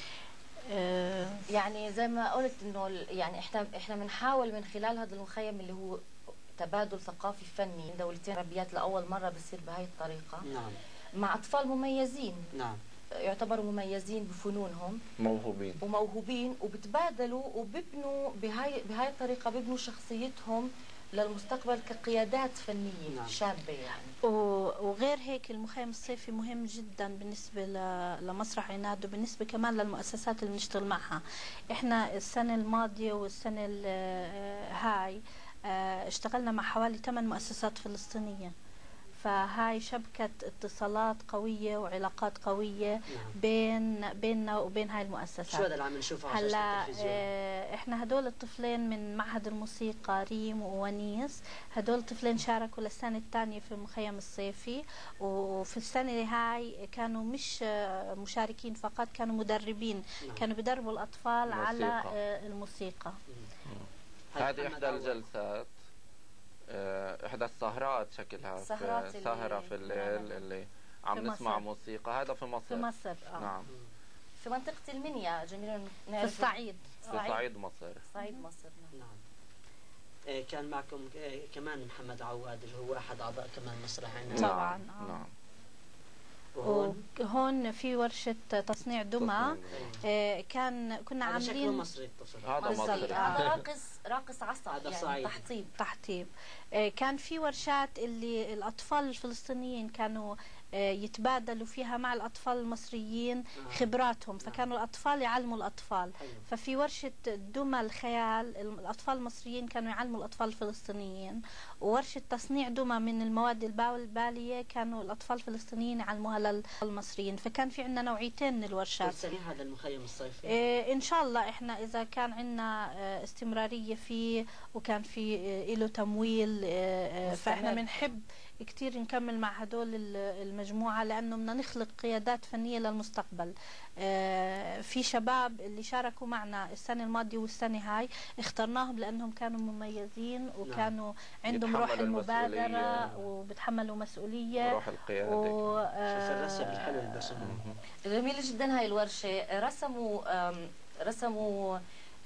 يعني زي ما قلت انه يعني احنا احنا بنحاول من خلال هذا المخيم اللي هو تبادل ثقافي فني من دولتين عربيات لاول مره بصير بهي الطريقه.
نعم.
مع اطفال مميزين.
نعم.
يعتبروا مميزين بفنونهم.
موهوبين.
وموهوبين وبتبادلوا وببنوا بهاي بهاي الطريقه ببنوا شخصيتهم للمستقبل كقيادات فنية نعم. شابة يعني.
وغير هيك المخيم الصيفي مهم جدا بالنسبة لمسرح عناد وبالنسبة كمان للمؤسسات اللي بنشتغل معها. احنا السنة الماضية والسنة هاي اشتغلنا مع حوالي ثمان مؤسسات فلسطينية، فهاي شبكة اتصالات قوية وعلاقات قوية نعم. بين بيننا وبين هاي المؤسسات.
شو هذا اللي عم نشوفه على
هلا
التلفزيون؟
اه احنا هدول الطفلين من معهد الموسيقى ريم وونيس، هدول الطفلين شاركوا للسنة الثانية في المخيم الصيفي، وفي السنة هاي كانوا مش مشاركين فقط، كانوا مدربين نعم. كانوا بدربوا الأطفال موسيقى. على اه الموسيقى.
هذه إحدى الجلسات، إحدى السهرات شكلها في سهرة في الليل اللي عم نسمع موسيقى. هذا في مصر.
في مصر آه.
نعم.
في منطقة المنيا جميل
في الصعيد.
في صعيد مصر.
صعيد مصر نعم.
نعم. كان معكم كمان محمد عواد اللي هو أحد أعضاء كمان مسرح عناد.
طبعا آه. نعم. وهون هون في ورشة تصنيع دمى آه كان كنا عاملين
شكله مصري الطفل.
هذا مصري.
هذا راقص راقص عصا يعني صعيد. تحطيب
تحطيب آه كان في ورشات اللي الأطفال الفلسطينيين كانوا آه يتبادلوا فيها مع الأطفال المصريين آه. خبراتهم، فكانوا الأطفال يعلموا الأطفال. أيوه. ففي ورشة دمى الخيال الأطفال المصريين كانوا يعلموا الأطفال الفلسطينيين، وورشة تصنيع دمى من المواد البالية كانوا الأطفال الفلسطينيين يعلموها للمصريين. فكان في عندنا نوعيتين من الورشات.
كل سنة هذا المخيم الصيفي؟
إيه إن شاء الله إحنا إذا كان عندنا استمرارية فيه وكان في له تمويل إيه فإحنا بنحب كتير نكمل مع هدول المجموعة، لأنه بدنا نخلق قيادات فنية للمستقبل. إيه في شباب اللي شاركوا معنا السنة الماضية والسنة هاي اخترناهم لأنهم كانوا مميزين وكانوا نعم. عندهم روح المبادرة وبتحملوا مسؤولية
روح القيادة.
و...
شوف الرسم الحلو اللي برسموه
جميل جدا. هاي الورشة رسموا رسموا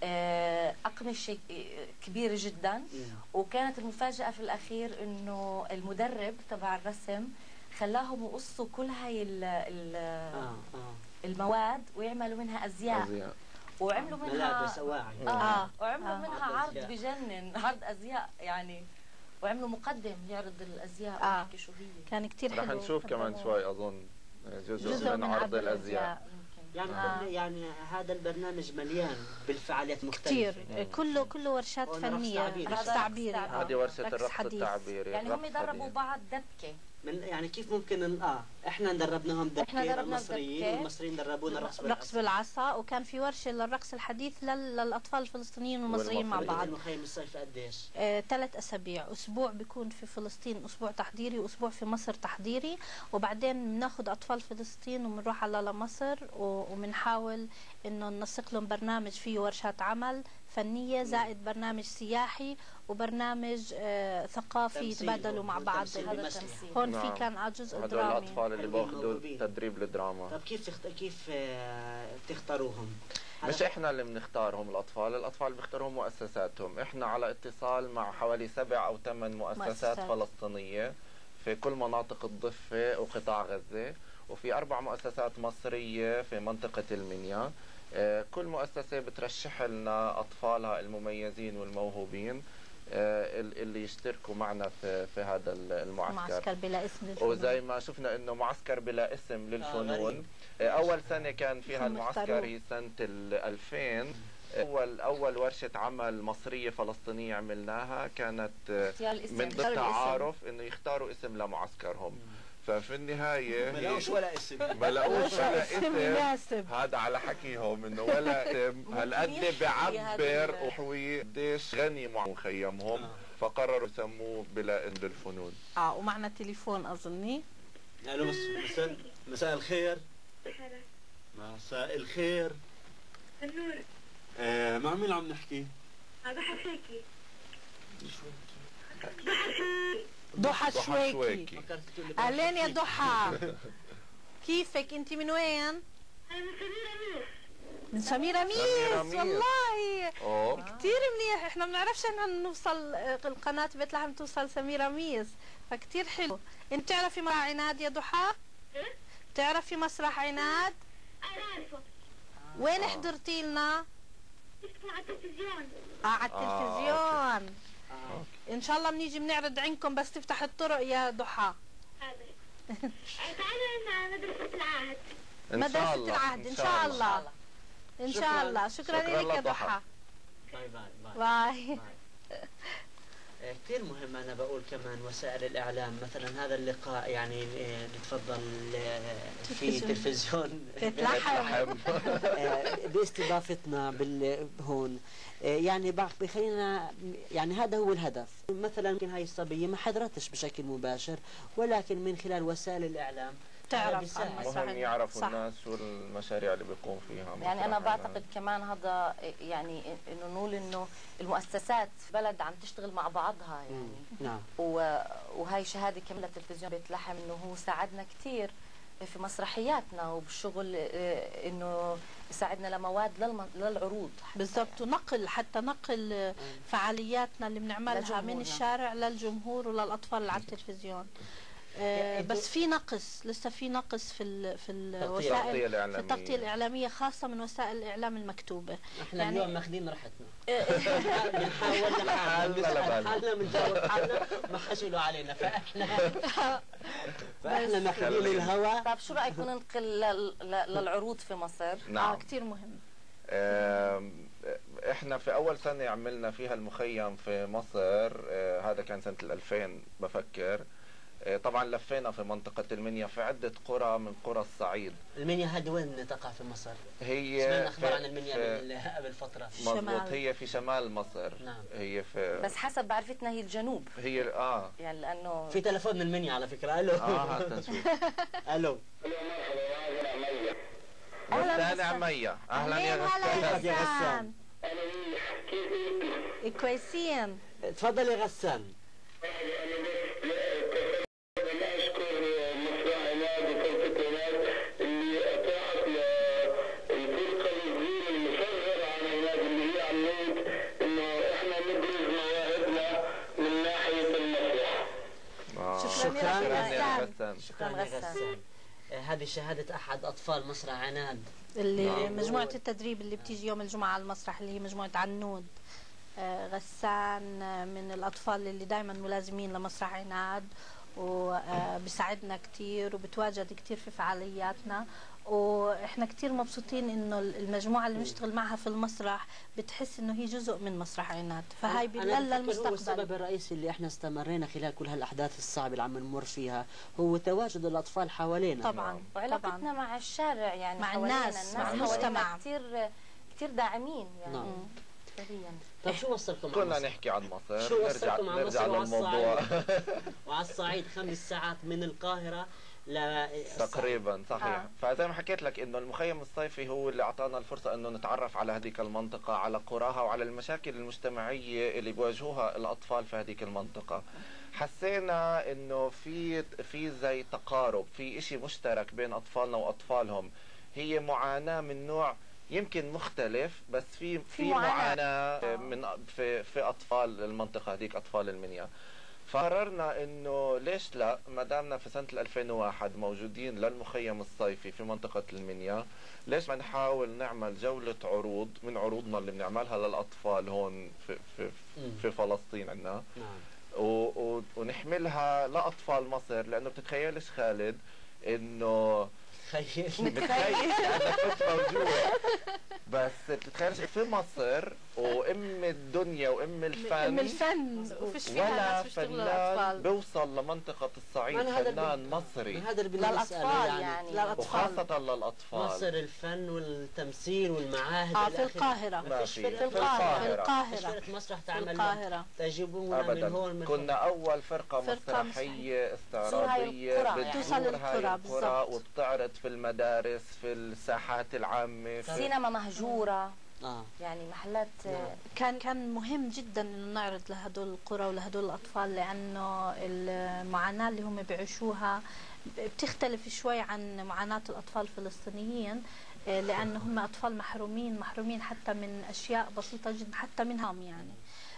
أقمشة كبيرة جدا، وكانت المفاجأة في الأخير إنه المدرب تبع الرسم خلاهم يقصوا كل هاي ال ال آه آه. المواد ويعملوا منها أزياء, أزياء. وعملوا منها
ملابس أواعي
آه. آه. وعملوا آه. منها عرض بجنن، عرض أزياء يعني، وعملوا مقدم يعرض الأزياء
آه.
ويحكي شو هي.
كان كتير حلو.
رح نشوف كمان شوي أظن جزء, جزء من, من عرض الأزياء.
يعني آه. يعني هذا البرنامج مليان بالفعاليات مختلفة
كتير، كله كله ورشات فنية، رقص تعبيري.
هذه ورشة الرقص التعبيري.
يعني هم يدربوا بعض دبكة.
من يعني كيف ممكن اه احنا دربناهم دبكة،
احنا دربنا
المصريين والمصريين دربونا الرقص بالعصا.
رقص بالعصا، وكان في ورشة للرقص الحديث للأطفال الفلسطينيين والمصريين مع بعض.
المخيم الصيفي قديش؟
آه، ثلاث أسابيع، أسبوع بيكون في فلسطين أسبوع تحضيري وأسبوع في مصر تحضيري، وبعدين بناخذ أطفال فلسطين وبنروح على لمصر وبنحاول إنه ننسق لهم برنامج فيه ورشات عمل فنية زائد برنامج سياحي وبرنامج آه ثقافي يتبادلوا مع بعض.
هذا
هون في كان جزء
درامي. هذول الأطفال اللي باخذوا تدريب الدراما.
طب كيف تخت... كيف آه تختاروهم؟
مش احنا اللي بنختارهم الأطفال، الأطفال بيختارهم مؤسساتهم. احنا على اتصال مع حوالي سبع أو ثمان مؤسسات مؤسسات. فلسطينية في كل مناطق الضفة وقطاع غزة، وفي أربع مؤسسات مصرية في منطقة المنيا. كل مؤسسة بترشح لنا أطفالها المميزين والموهوبين اللي يشتركوا معنا في في هذا المعسكر.
معسكر بلا اسم للفنون.
وزي ما شفنا إنه معسكر بلا اسم للفنون. آه أول سنة كان فيها المعسكر هي سنة الألفين. أول أول ورشة عمل مصرية فلسطينية عملناها كانت من ضمن التعارف إنه يختاروا اسم لمعسكرهم. ففي النهاية
ما لقوش ولا اسم
ما لقوش ولا اسم. هذا على حكيهم انه ولا اسم هالقد بيعبر وحوي قديش غني مع مخيمهم. آه. فقرروا يسموه بلا اسم للفنون.
اه ومعنا تليفون اظني.
الو مساء مساء الخير.
مساء الخير.
النور.
آه مع مين عم نحكي؟
ضحى شويكي.
ضحى شويكي. اهلين يا ضحى. كيفك انت من وين؟
انا من سميرة ميس.
من سميرة ميس والله.
أوه.
كتير منيح، احنا ما بنعرفش ان نوصل القناة بيت لحم توصل سميرة ميس، فكتير حلو. انت بتعرفي مسرح عناد يا ضحى؟
ايه؟
بتعرفي مسرح عناد؟
انا عارفة.
وين حضرتي لنا؟
على التلفزيون.
اه على التلفزيون. آه. ان شاء الله بنيجي بنعرض عندكم بس تفتح الطرق يا ضحى.
تعالوا مدرسة العهد.
مدرسة العهد ان شاء الله. ان شاء الله. شكرا لك يا ضحى.
باي باي
باي, باي.
كثير مهم أنا بقول كمان وسائل الإعلام، مثلا هذا اللقاء يعني نتفضل في تلفزيون بيت لحم باستضافتنا هون، يعني بخلينا يعني هذا هو الهدف. مثلا يمكن هاي الصبية ما حضرتش بشكل مباشر، ولكن من خلال وسائل الإعلام
تعرف عن
مهم يعرفوا الناس شو المشاريع اللي بيقوم فيها.
يعني انا بعتقد كمان هذا يعني انه نقول انه المؤسسات في بلد عم تشتغل مع بعضها يعني.
نعم.
وهي شهاده كمان للتلفزيون بيت لحم انه هو ساعدنا كثير في مسرحياتنا وبالشغل، انه يساعدنا لمواد للعروض
بالضبط، ونقل حتى نقل فعالياتنا اللي بنعملها من الشارع للجمهور وللاطفال اللي على التلفزيون. آه بس في نقص، لسه في نقص في ال في الوسائل، في التغطية الإعلامية خاصة من وسائل الإعلام المكتوبة.
احنا يعني اليوم ماخذين راحتنا بنحاول لحالنا حالنا بنجاوب حالنا ما حشلوا علينا، فاحنا فاحنا ماخذين الهواء.
طيب شو رأيكم ننقل للعروض في مصر؟
نعم.
اه كثير مهم.
آه احنا في اول سنة عملنا فيها المخيم في مصر، آه هذا كان سنة الألفين بفكر. طبعا لفينا في منطقة المنيا في عدة قرى من قرى الصعيد.
المنيا هذه وين تقع في مصر؟
هي
سمعنا أخبار عن المنيا من قبل فترة.
مضبوط، هي في شمال مصر.
نعم.
هي في
بس حسب معرفتنا هي الجنوب.
هي اه
يعني لأنه
في تلفون من المنيا على فكرة. ألو.
اه هات نشوف.
ألو.
غسان عمية. أهلا يا غسان.
يا غسان. كويسين.
تفضل يا غسان.
شكرا
يا غسان. شكرا يا غسان. هذه شهادة أحد أطفال مسرح عناد
اللي نعم. مجموعة التدريب اللي بتيجي يوم الجمعة على المسرح اللي هي مجموعة عنود. غسان من الأطفال اللي دائما ملازمين لمسرح عناد وبساعدنا كتير وبتواجد كتير في فعالياتنا، واحنا كتير مبسوطين انه المجموعه اللي بنشتغل معها في المسرح بتحس انه هي جزء من مسرح عناد، فهاي بتدل المستقبل.
هو السبب الرئيسي اللي احنا استمرينا خلال كل هالاحداث الصعبه اللي عم نمر فيها هو تواجد الاطفال حوالينا.
طبعا
وعلاقتنا مع الشارع يعني
مع الناس مع
المجتمع كثير كثير داعمين يعني.
نعم. طيب شو وصلكم
كنا مصر؟ نحكي عن مصر.
شو وصلكم
نرجع
مع
مصر
للموضوع. وعلى الصعيد خمس ساعات من القاهرة ل
تقريبا صحيح. آه. فزي ما حكيت لك انه المخيم الصيفي هو اللي اعطانا الفرصة انه نتعرف على هذيك المنطقة، على قراها وعلى المشاكل المجتمعية اللي بيواجهوها الاطفال في هذيك المنطقة. حسينا انه في في زي تقارب، في اشي مشترك بين اطفالنا واطفالهم. هي معاناة من نوع يمكن مختلف، بس في في معاناة من في في اطفال المنطقة هذيك، اطفال المنيا. فقررنا انه ليش لا، ما دامنا في سنة ألفين وواحد موجودين للمخيم الصيفي في منطقة المنيا، ليش ما نحاول نعمل جولة عروض من عروضنا اللي بنعملها للاطفال هون في في في فلسطين عندنا. نعم. ونحملها لاطفال مصر، لانه بتتخيلش خالد انه
متخيل
متخيل انا كنت موجود، بس بتتخيل في مصر وام الدنيا وام الفن
ام الفن وفيش
ولا فنان بيوصل لمنطقة الصعيد، فنان مصري
هذا اللي
للاطفال يعني, يعني
للاطفال
وخاصة للاطفال.
مصر الفن والتمثيل والمعاهد
اه في القاهرة
ما في
في القاهرة في
القاهرة مسرح تعمل تجيبونا من هون.
كنا اول فرقة, فرقة مسرحية استعراضية
بتوصل للقرى بالضبط
وبتعرض في المدارس في الساحات العامة،
سينما مهجورة.
آه.
يعني محلات
آه. كان كان مهم جدا انه نعرض لهدول القرى ولهدول الاطفال، لانه المعاناة اللي هم بيعيشوها بتختلف شوي عن معاناة الاطفال الفلسطينيين، لانه هم اطفال محرومين محرومين حتى من اشياء بسيطة جدا، حتى منهم يعني.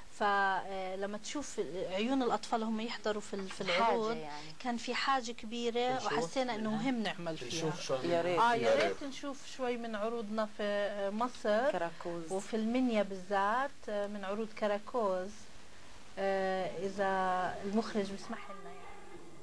فلما تشوف عيون الاطفال هم يحضروا في في العروض يعني. كان في حاجه كبيره وحسينا انه مهم نعمل فيها.
يا ريت
اه يا ريت نشوف شوي من عروضنا في مصر
كراكوز
وفي المنيا بالذات، من عروض كراكوز اذا المخرج بيسمح لنا يعني.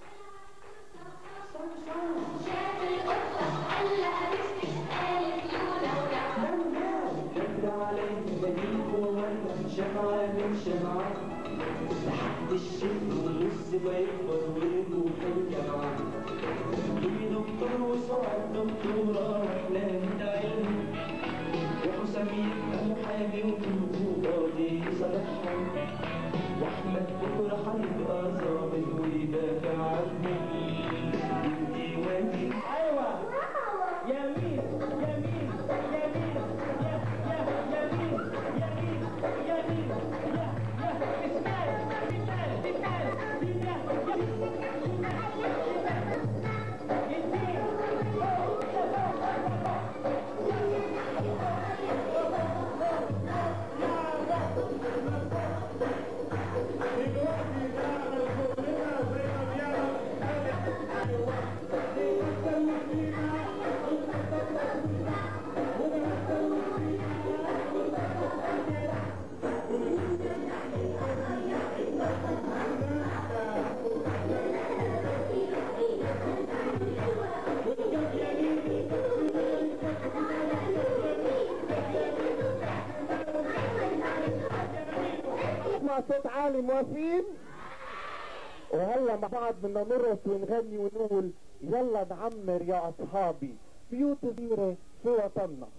لحد الشم ونص ما يكبر ويروح الجامعة في دكتور وسعد دكتورة واحنا ندعيلهم وحسام يبقى محامي وفي قاضي يصالحهم واحمد بكرة هيبقى ظابط ويدافع عنهم انتي وانتي ايوه يمين يمين يمين يا يا يمين يمين يمين يا
صوت عالي موافقين؟ وهلا مع بعض بدنا نرقص ونغني ونقول يلا نعمر يا اصحابي بيوت صغيره في وطننا.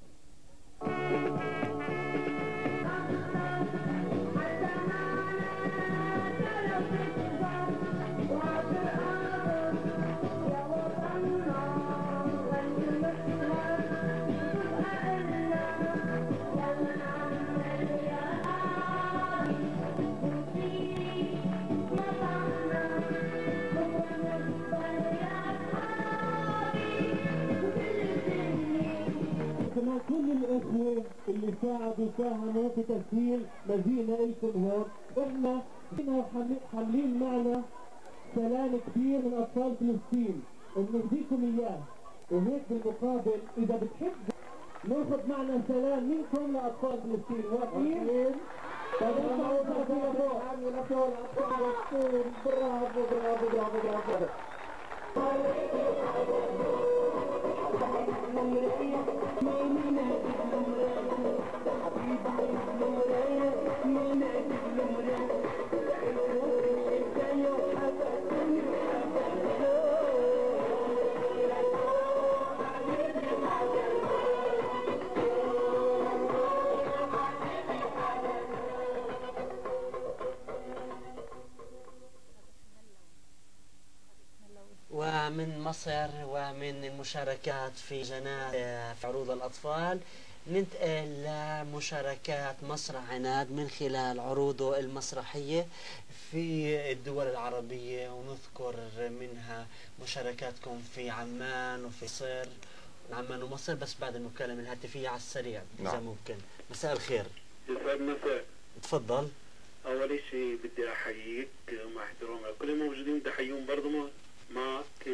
كل الاخوه اللي ساعدوا ساهموا في تسهيل مجيئنا لكم هون، احنا هنا حاملين معنا سلام كثير من اطفال فلسطين وبنهديكم اياه، وهيك بالمقابل اذا بتحبوا ناخذ معنا سلام منكم لاطفال فلسطين، موافقين؟ برافو برافو برافو برافو.
ومن مصر ومن المشاركات في جنات في عروض الأطفال ننتقل لمشاركات مسرح عناد من خلال عروضه المسرحية في الدول العربية، ونذكر منها مشاركاتكم في عمان وفي مصر، عمان ومصر، بس بعد المكالمة الهاتفية على السريع إذا نعم. ممكن. مساء الخير.
يسعد مساء.
تفضل.
أول شيء بدي أحييك مع احترامي لكل الموجودين، بدي أحييهم برضه معك.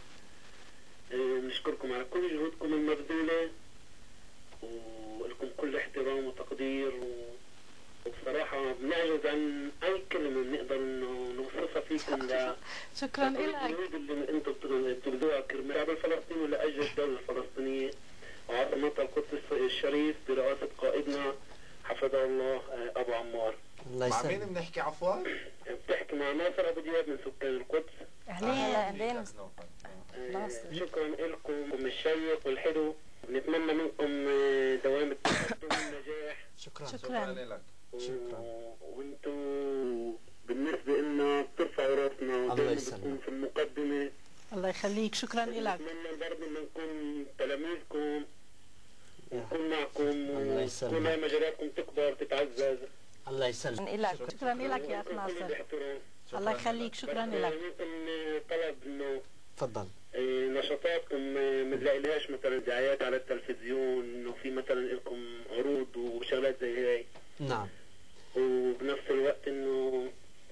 نشكركم على كل جهودكم المبذولة ولكم كل احترام وتقدير، وبصراحة بنعجز عن أي كلمة بنقدر إنه نوصفها فيكم. ل
شكرا لك.
الجهود اللي أنتم بتبذلوها كرمال الشعب الفلسطيني ولأجل الدولة الفلسطينية وعاصمتها القدس الشريف برئاسة قائدنا حفظه الله أبو عمار.
الله
يسلمك. مع مين بنحكي عفوا؟
بتحكي مع ناصر أبو دياب من سكان القدس.
أهلين أهلين.
شكرا لكم الشيق والحلو، بنتمنى منكم دوام التقدم والنجاح.
شكرا
شكرا
لك. شكرا. وانتم بالنسبة لنا بترفعوا راسنا ودائما بتكون في المقدمة.
الله يخليك. شكرا لك.
بنتمنى برضه ان نكون تلاميذكم ونكون معكم
الله يسلمك.
وكل مجالاتكم تكبر تتعزز.
الله يسلمك.
شكرا لك يا اخ ناصر. الله يخليك. شكرا لك.
ممكن طلب انه
تفضل.
نشاطاتكم ما بنلاقيلهاش مثلا دعايات على التلفزيون، انه في مثلا لكم عروض وشغلات زي هاي.
نعم.
وبنفس الوقت انه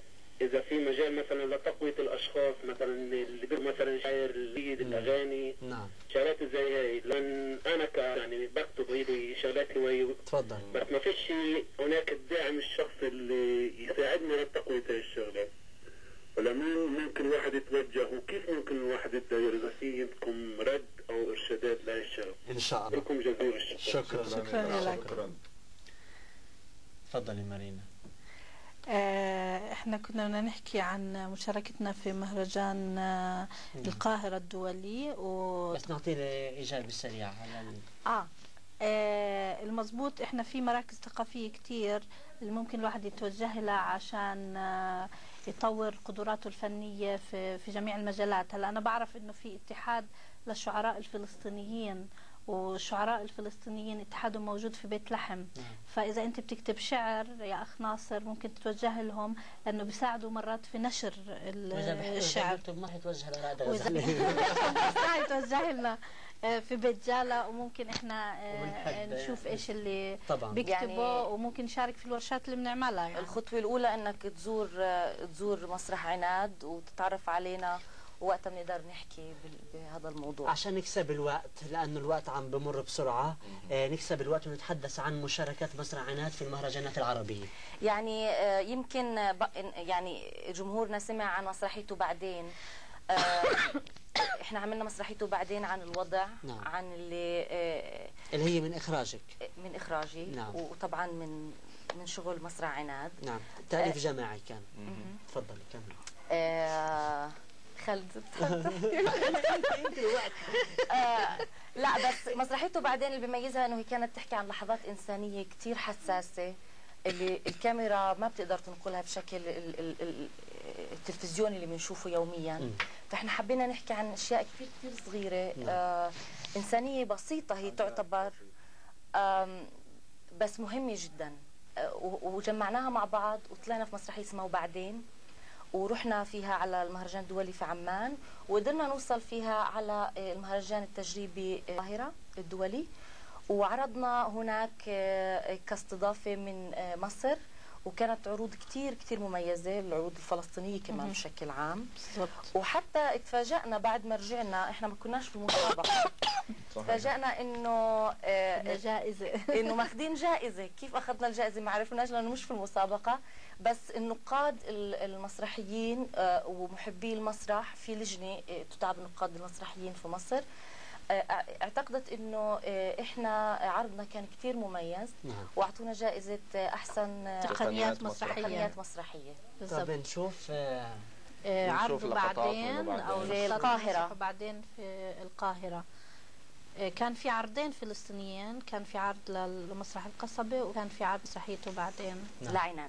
اذا في مجال مثلا لتقويه الاشخاص، مثلا اللي بيقول مثلا شاعر الجيد الاغاني،
نعم
شغلات زي هاي، لان انا ك يعني بكتب هيدي شغلات هوايه.
تفضل.
بس ما فيش هناك الداعم الشخصي اللي يساعدنا لتقويه هاي الشغلات. ولمين ممكن الواحد يتوجه وكيف ممكن الواحد يقدر اذا في عندكم رد او ارشادات لهي الشغله؟
ان شاء الله.
لكم جزيل الشكر.
شكرا
شكرا لك.
تفضلي مارينا.
آه، احنا كنا بدنا نحكي عن مشاركتنا في مهرجان آه القاهرة الدولي و...
بس نعطي إجابة سريعة على ال...
آه. آه المضبوط احنا في مراكز ثقافية كتير اللي ممكن الواحد يتوجه لها عشان آه يطور قدراته الفنية في في جميع المجالات. هلا انا بعرف انه في اتحاد للشعراء الفلسطينيين، والشعراء الفلسطينيين اتحادهم موجود في بيت لحم. نعم. فإذا أنت بتكتب شعر يا أخ ناصر ممكن تتوجه لهم، لأنه بيساعدوا مرات في نشر الشعر.
وإذا ما حيتوجه لرائدة
غزالي يتوجه لنا في بيت جالا، وممكن احنا نشوف ايش اللي طبعا بيكتبوا يعني، وممكن نشارك في الورشات اللي بنعملها. يعني
الخطوة الأولى إنك تزور تزور مسرح عناد وتتعرف علينا، وقتها بنقدر نحكي بهذا الموضوع
عشان نكسب الوقت، لأنه الوقت عم بمر بسرعة. آه نكسب الوقت ونتحدث عن مشاركات مسرح عناد في المهرجانات العربية.
يعني آه يمكن يعني جمهورنا سمع عن مسرحيته بعدين. آه احنا عملنا مسرحيته بعدين عن الوضع. نعم. عن اللي آه
اللي هي من إخراجك.
من إخراجي. نعم. وطبعا من من شغل مسرح عناد.
نعم. تأليف آه جماعي كان. تفضلي كمل.
آه خلد آه لا بس مسرحيته بعدين اللي بيميزها انه هي كانت تحكي عن لحظات انسانيه كثير حساسه، اللي الكاميرا ما بتقدر تنقلها بشكل التلفزيوني اللي بنشوفه يوميا. م. فاحنا حبينا نحكي عن اشياء كثير كثير صغيره. آه انسانيه بسيطه هي تعتبر، بس مهمه جدا. آه وجمعناها مع بعض وطلعنا في مسرحيه اسمها وبعدين، ورحنا فيها على المهرجان الدولي في عمان، وقدرنا نوصل فيها على المهرجان التجريبي القاهرة الدولي، وعرضنا هناك كاستضافة من مصر، وكانت عروض كتير كتير مميزة، العروض الفلسطينية كمان بشكل عام. بالضبط. وحتى اتفاجأنا بعد ما رجعنا، احنا ما كناش في المسابقة، تفاجأنا انه آه
جائزة
انه ماخذين جائزة. كيف اخذنا الجائزة ما عرفناش لانه مش في المسابقة، بس النقاد المسرحيين آه ومحبي المسرح في لجنة آه تتابع النقاد المسرحيين في مصر، اعتقدت انه احنا عرضنا كان كثير مميز. نعم. واعطونا جائزه احسن
تقنيات مسرحيه.
تقنيات مسرحيه.
طب نشوف
آه عرضوا بعدين او
في القاهره.
بعدين في القاهره كان في عرضين فلسطينيين، كان في عرض لمسرح القصبه وكان في عرض مسرحيته بعدين.
نعم. لعناد.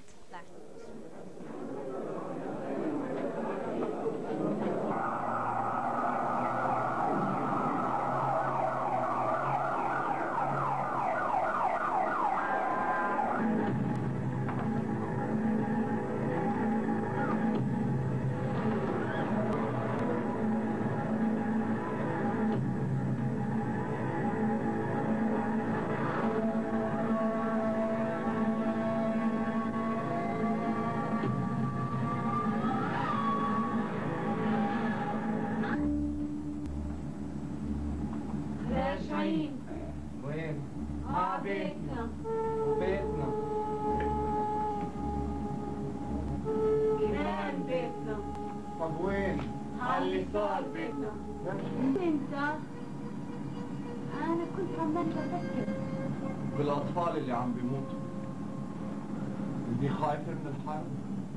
بالأطفال اللي عم بيموتوا. انتي خايفة من الحرب؟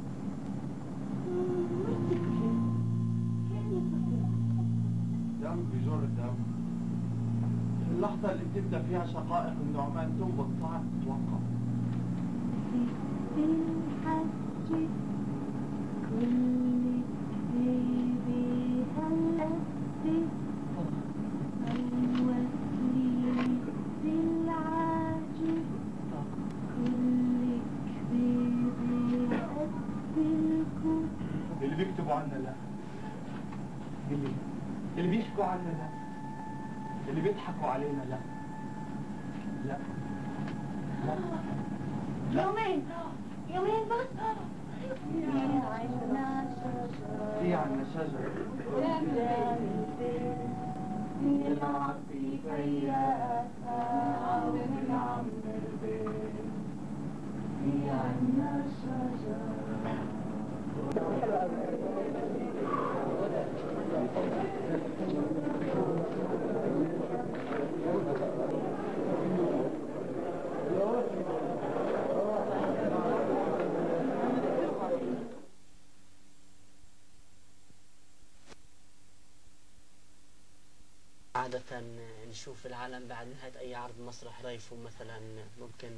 دم بجر الدم. في اللحظة اللي بتبدأ فيها شقائق النعمان تنبض صعب تتوقف.
في الحج كل كبيبي هلأتي
اللي بيكتبوا عنا لا، اللي اللي بيحكوا عنا لا، اللي بيضحكوا علينا لا لا لا.
يومين يومين بس.
في عنا شجر نلعب في فياتها ونعمر بيت في عنا شجر.
عادة نشوف العالم بعد نهاية أي عرض مسرح ضيفه مثلا ممكن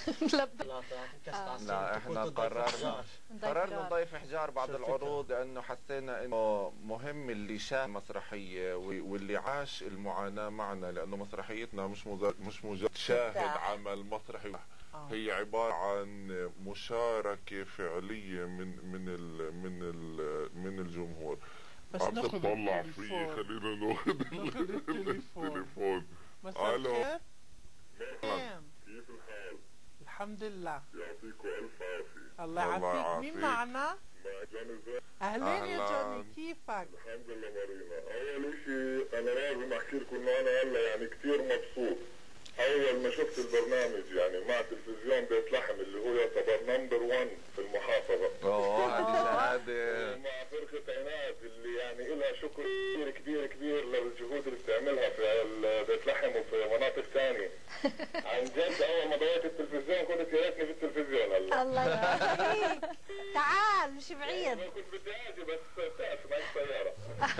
لا احنا قررنا قررنا نضيف حجار بعض العروض لأنه حسينا إنه مهم اللي شاف مسرحية واللي عاش المعاناة معنا، لأنه مسرحيتنا مش مجرد مش مجرد شاهد عمل مسرحي، هي عبارة عن مشاركة فعلية من من ال من ال من الجمهور.
بس
عم
ناخذ
تطلع فيه، خلينا ناخذ التليفون.
مساء
الو
الخير.
كيف الحال؟
الحمد لله.
يعطيكم الف عافية.
الله يعافيك. مين معنا؟
مع جوني زين.
اهلين يا جوني، كيفك؟
الحمد لله مارينا. اول شيء انا لازم احكي لكم انه انا هلا يعني كثير مبسوط. اول ما شفت البرنامج يعني مع تلفزيون بيت لحم اللي هو يعتبر نمبر واحد في المحافظة.
اوه هذه شهادة.
ومع فرقة عناد اللي يعني لها شكر كبير كبير كبير للجهود اللي بتعملها في بيت لحم وفي مناطق ثانية. عن جد اول ما ضويت التلفزيون كنت يا ريتني في التلفزيون هلا.
الله يعافيك. تعال مش بعيد.
كنت بدي اجي بس تعرف معي السيارة.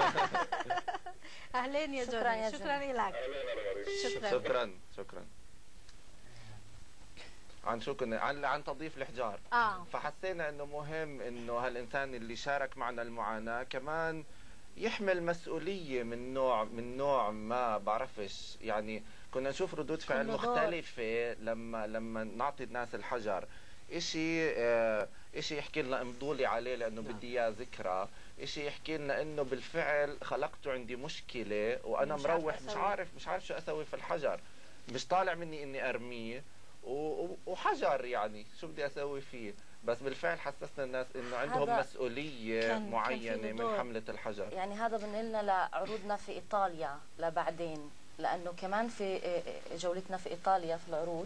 اهلين يا جوني، شكرا لك.
شكرا شكرا شكرا. عن شو كنا عن عن تضييف الحجار.
اه
فحسينا انه مهم انه هالانسان اللي شارك معنا المعاناة كمان يحمل مسؤولية من نوع من نوع ما بعرفش، يعني كنا نشوف ردود فعل مختلفة لما لما نعطي الناس الحجر. اشي اه اشي يحكي لنا امضوا لي عليه لانه نعم. بدي اياه ذكرى، اشي يحكي لنا انه بالفعل خلقته عندي مشكلة وانا مش مروح مش عارف مش عارف شو اسوي في الحجر، مش طالع مني اني ارميه وحجر يعني شو بدي اسوي فيه، بس بالفعل حسسنا الناس انه عندهم مسؤولية كان معينة كان من حملة الحجر.
يعني هذا بنقلنا لعروضنا في ايطاليا لبعدين، لانه كمان في جولتنا في ايطاليا في العروض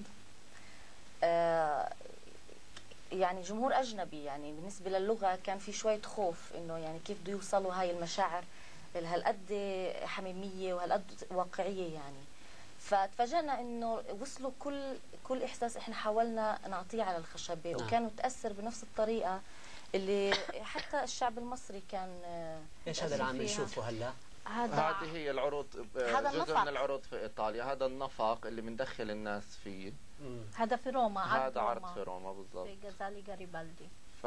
آه يعني جمهور اجنبي، يعني بالنسبه للغه كان في شويه خوف انه يعني كيف بده يوصلوا هاي المشاعر هالقد حميميه وهالقد واقعيه يعني. فتفاجئنا انه وصلوا كل كل احساس احنا حاولنا نعطيه على الخشبه. نعم. وكانوا تاثر بنفس الطريقه اللي حتى الشعب المصري كان.
ايش هذا اللي عم نشوفه هلا؟
هذه هي العروض، هذا جزء النفق. من العروض في ايطاليا، هذا النفق اللي بندخل الناس فيه.
مم. هذا في روما،
هذا عرض في روما بالضبط
في غزالي غاريبالدي.
ف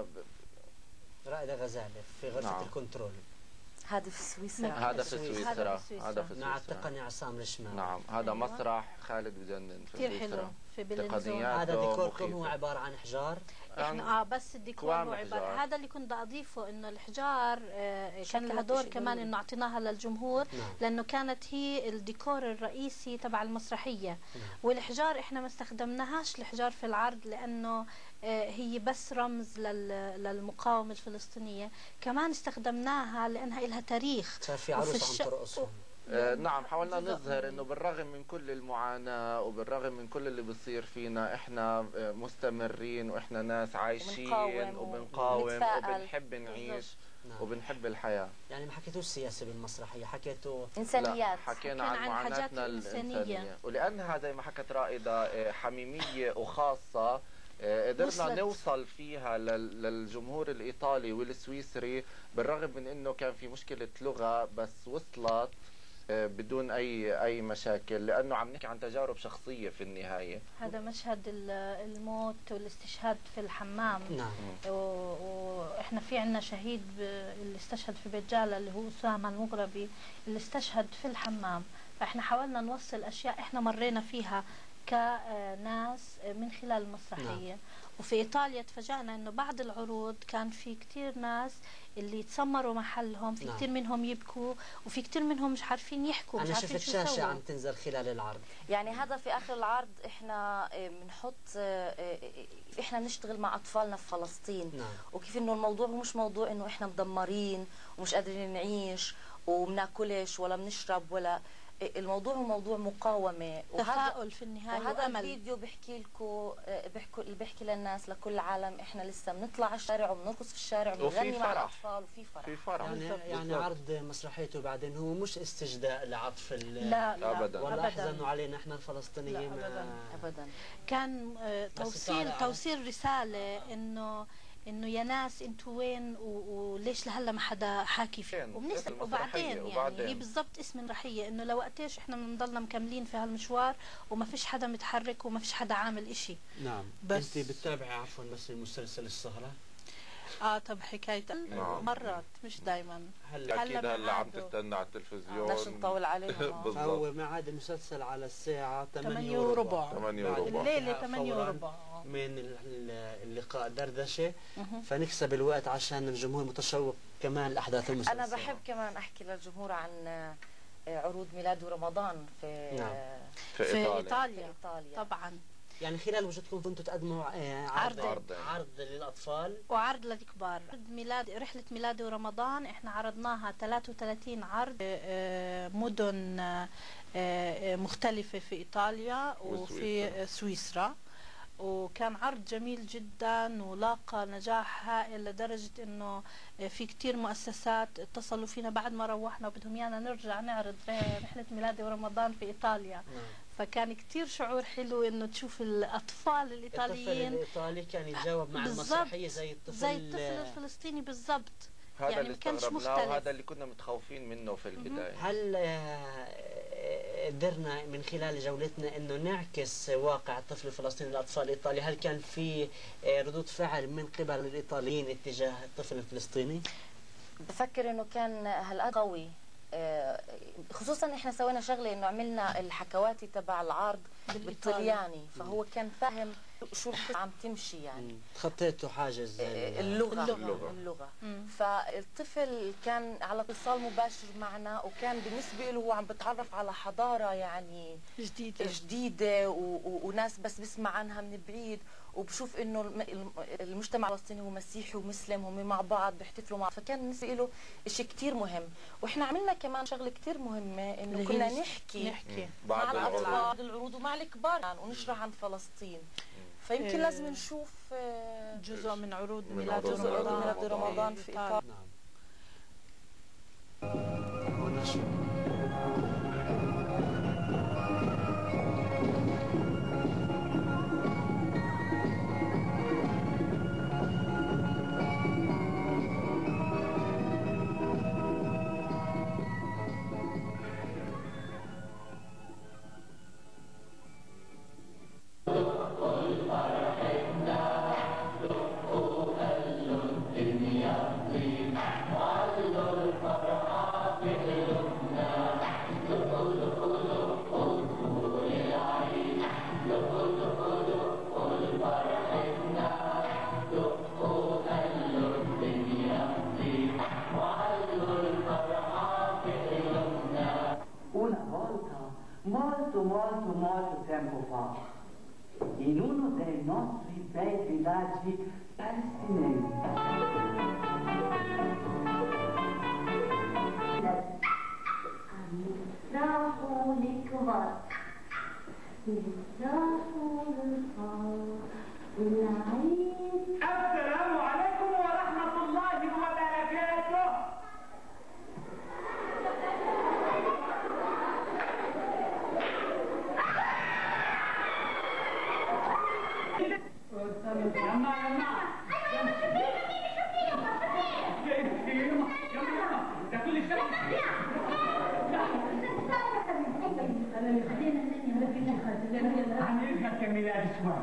رائدة غزالة في غرفة نعم. الكنترول.
هذا في سويسرا.
هذا في سويسرا. هذا في
مع التقني عصام الشمال.
نعم هذا مسرح خالد بجنن في
كثير حلو في بلنزون.
هذا ديكوركم هو عبارة عن حجار؟
احنا اه بس الديكور هو عبارة، هذا اللي كنت بدي اضيفه انه الحجار آه كان لها دور كمان انه اعطيناها للجمهور. نعم. لانه كانت هي الديكور الرئيسي تبع المسرحية. نعم. والحجار احنا ما استخدمناهاش الحجار في العرض لانه آه هي بس رمز للمقاومة الفلسطينية، كمان استخدمناها لانها لها تاريخ.
صار في عروس عم ترقص.
آه نعم حاولنا نظهر انه بالرغم من كل المعاناة وبالرغم من كل اللي بصير فينا احنا مستمرين واحنا ناس عايشين وبنقاوم وبنحب نعيش. نعم. وبنحب الحياة.
يعني ما حكيتوش سياسة بالمسرحية، حكيتوا
إنسانيات.
حكينا عن, عن معاناتنا الإنسانية، ولأنها زي ما حكت رائدة حميمية وخاصة قدرنا وصلت. نوصل فيها للجمهور الإيطالي والسويسري بالرغم من إنه كان في مشكلة لغة، بس وصلت بدون اي اي مشاكل لانه عم نحكي عن تجارب شخصيه في النهايه.
هذا مشهد الموت والاستشهاد في الحمام.
نعم.
واحنا في عندنا شهيد اللي استشهد في بيت جاله اللي هو اسامه المغربي اللي استشهد في الحمام، فاحنا حاولنا نوصل اشياء احنا مرينا فيها كناس من خلال المسرحية. نعم. وفي إيطاليا تفاجأنا إنه بعض العروض كان في كتير ناس اللي تسمروا محلهم، في نعم. كتير منهم يبكوا وفي كتير منهم مش عارفين يحكوا، مش عارفين شو يسووا.
أنا شفت شاشة عم تنزل خلال العرض.
يعني هذا في آخر العرض إحنا بنحط، إحنا نشتغل مع أطفالنا في فلسطين. نعم. وكيف إنه الموضوع مش موضوع إنه إحنا مدمرين ومش قادرين نعيش ومناكلش ولا بنشرب، ولا الموضوع هو موضوع مقاومه
تفاؤل في النهايه
وهذا وأمل. الفيديو بيحكي لكم، بيحكي بيحكي للناس لكل العالم احنا لسه بنطلع على الشارع وبنرقص في الشارع وبنغني مع الاطفال وفي فرح.
في فرح يعني, يعني عرض مسرحيته بعدين هو مش استجداء لعطف
لا لا
ابدا ولا احزنوا علينا احنا الفلسطينيين
ابدا ابدا. كان توصيل توصيل رساله انه انه يا ناس انتوا وين وليش لهلا ما حدا حاكي فيه، وبنسال وبعدين يعني وبعدين. هي بالضبط اسم المسرحيه انه لوقتيش احنا بنضلنا مكملين في هالمشوار وما فيش حدا متحرك وما فيش حدا عامل اشي.
نعم. بس انت بتتابعي عفوا بس المسلسل السهره؟
اه طب حكايه نعم. مرات مش دائما.
هلا اكيد هلا عم تستنى على التلفزيون
ليش نطول عليهم؟
هو ميعاد المسلسل على الساعه
ثمانية وربع
ثمانية وربع
الليله ثمانية وربع
من اللقاء دردشه، فنكسب الوقت عشان الجمهور متشوق كمان لاحداث المسلسل.
انا بحب كمان احكي للجمهور عن عروض ميلاد ورمضان في
نعم. في, في إيطاليا. إيطاليا.
في ايطاليا
طبعا.
يعني خلال وجودكم كنتوا تقدموا عرض عرض, عرض للاطفال
وعرض للكبار. ميلاد رحله ميلادي ورمضان احنا عرضناها ثلاثة وثلاثين عرض مدن مختلفه في ايطاليا وفي سويسرا، وكان عرض جميل جدا ولاقى نجاح هائل لدرجة انه في كتير مؤسسات اتصلوا فينا بعد ما روحنا وبدهم يانا نرجع نعرض رحلة ميلادي ورمضان في ايطاليا. نعم. فكان كتير شعور حلو انه تشوف الاطفال الايطاليين.
الطفل الايطالي كان يتجاوب مع المسرحية زي الطفل
زي الطفل الفلسطيني بالضبط.
هذا يعني اللي استغربناه وهذا اللي كنا متخوفين منه في البداية.
هل قدرنا من خلال جولتنا انه نعكس واقع الطفل الفلسطيني الاطفال الايطالي؟ هل كان في ردود فعل من قبل الايطاليين اتجاه الطفل الفلسطيني؟
بفكر انه كان هالقد قوي، خصوصا احنا سوينا شغله انه عملنا الحكواتي تبع العرض بالطلياني، فهو كان فاهم شو القصه عم تمشي يعني.
تخطيتوا حاجز
اللغه اللغه, اللغة. فالطفل كان على اتصال مباشر معنا، وكان بالنسبه له هو عم بتعرف على حضاره يعني
جديده
جديده وناس بس بسمع عنها من بعيد، وبشوف انه المجتمع الفلسطيني هو مسيحي ومسلم هم مع بعض بيحتفلوا مع، فكان بالنسبه له شيء كثير مهم. واحنا عملنا كمان شغله كثير مهمه انه كنا نحكي
نحكي
مع الاطفال العروض ومع الكبار يعني ونشرح عن فلسطين. فيمكن إيه لازم نشوف
جزء من عروض
ميلاد رمضان, ميلاد رمضان في ايطاليا.
نعم.
Molto, molto, molto tempo fa, in uno dei nostri bei villaggi palestinesi.
نسرحوا الكبار نسرحوا الخال والعين.
السلام عليكم ورحمة الله وبركاته. يما يما ده كل شيء هنرجع كميلاد شوي.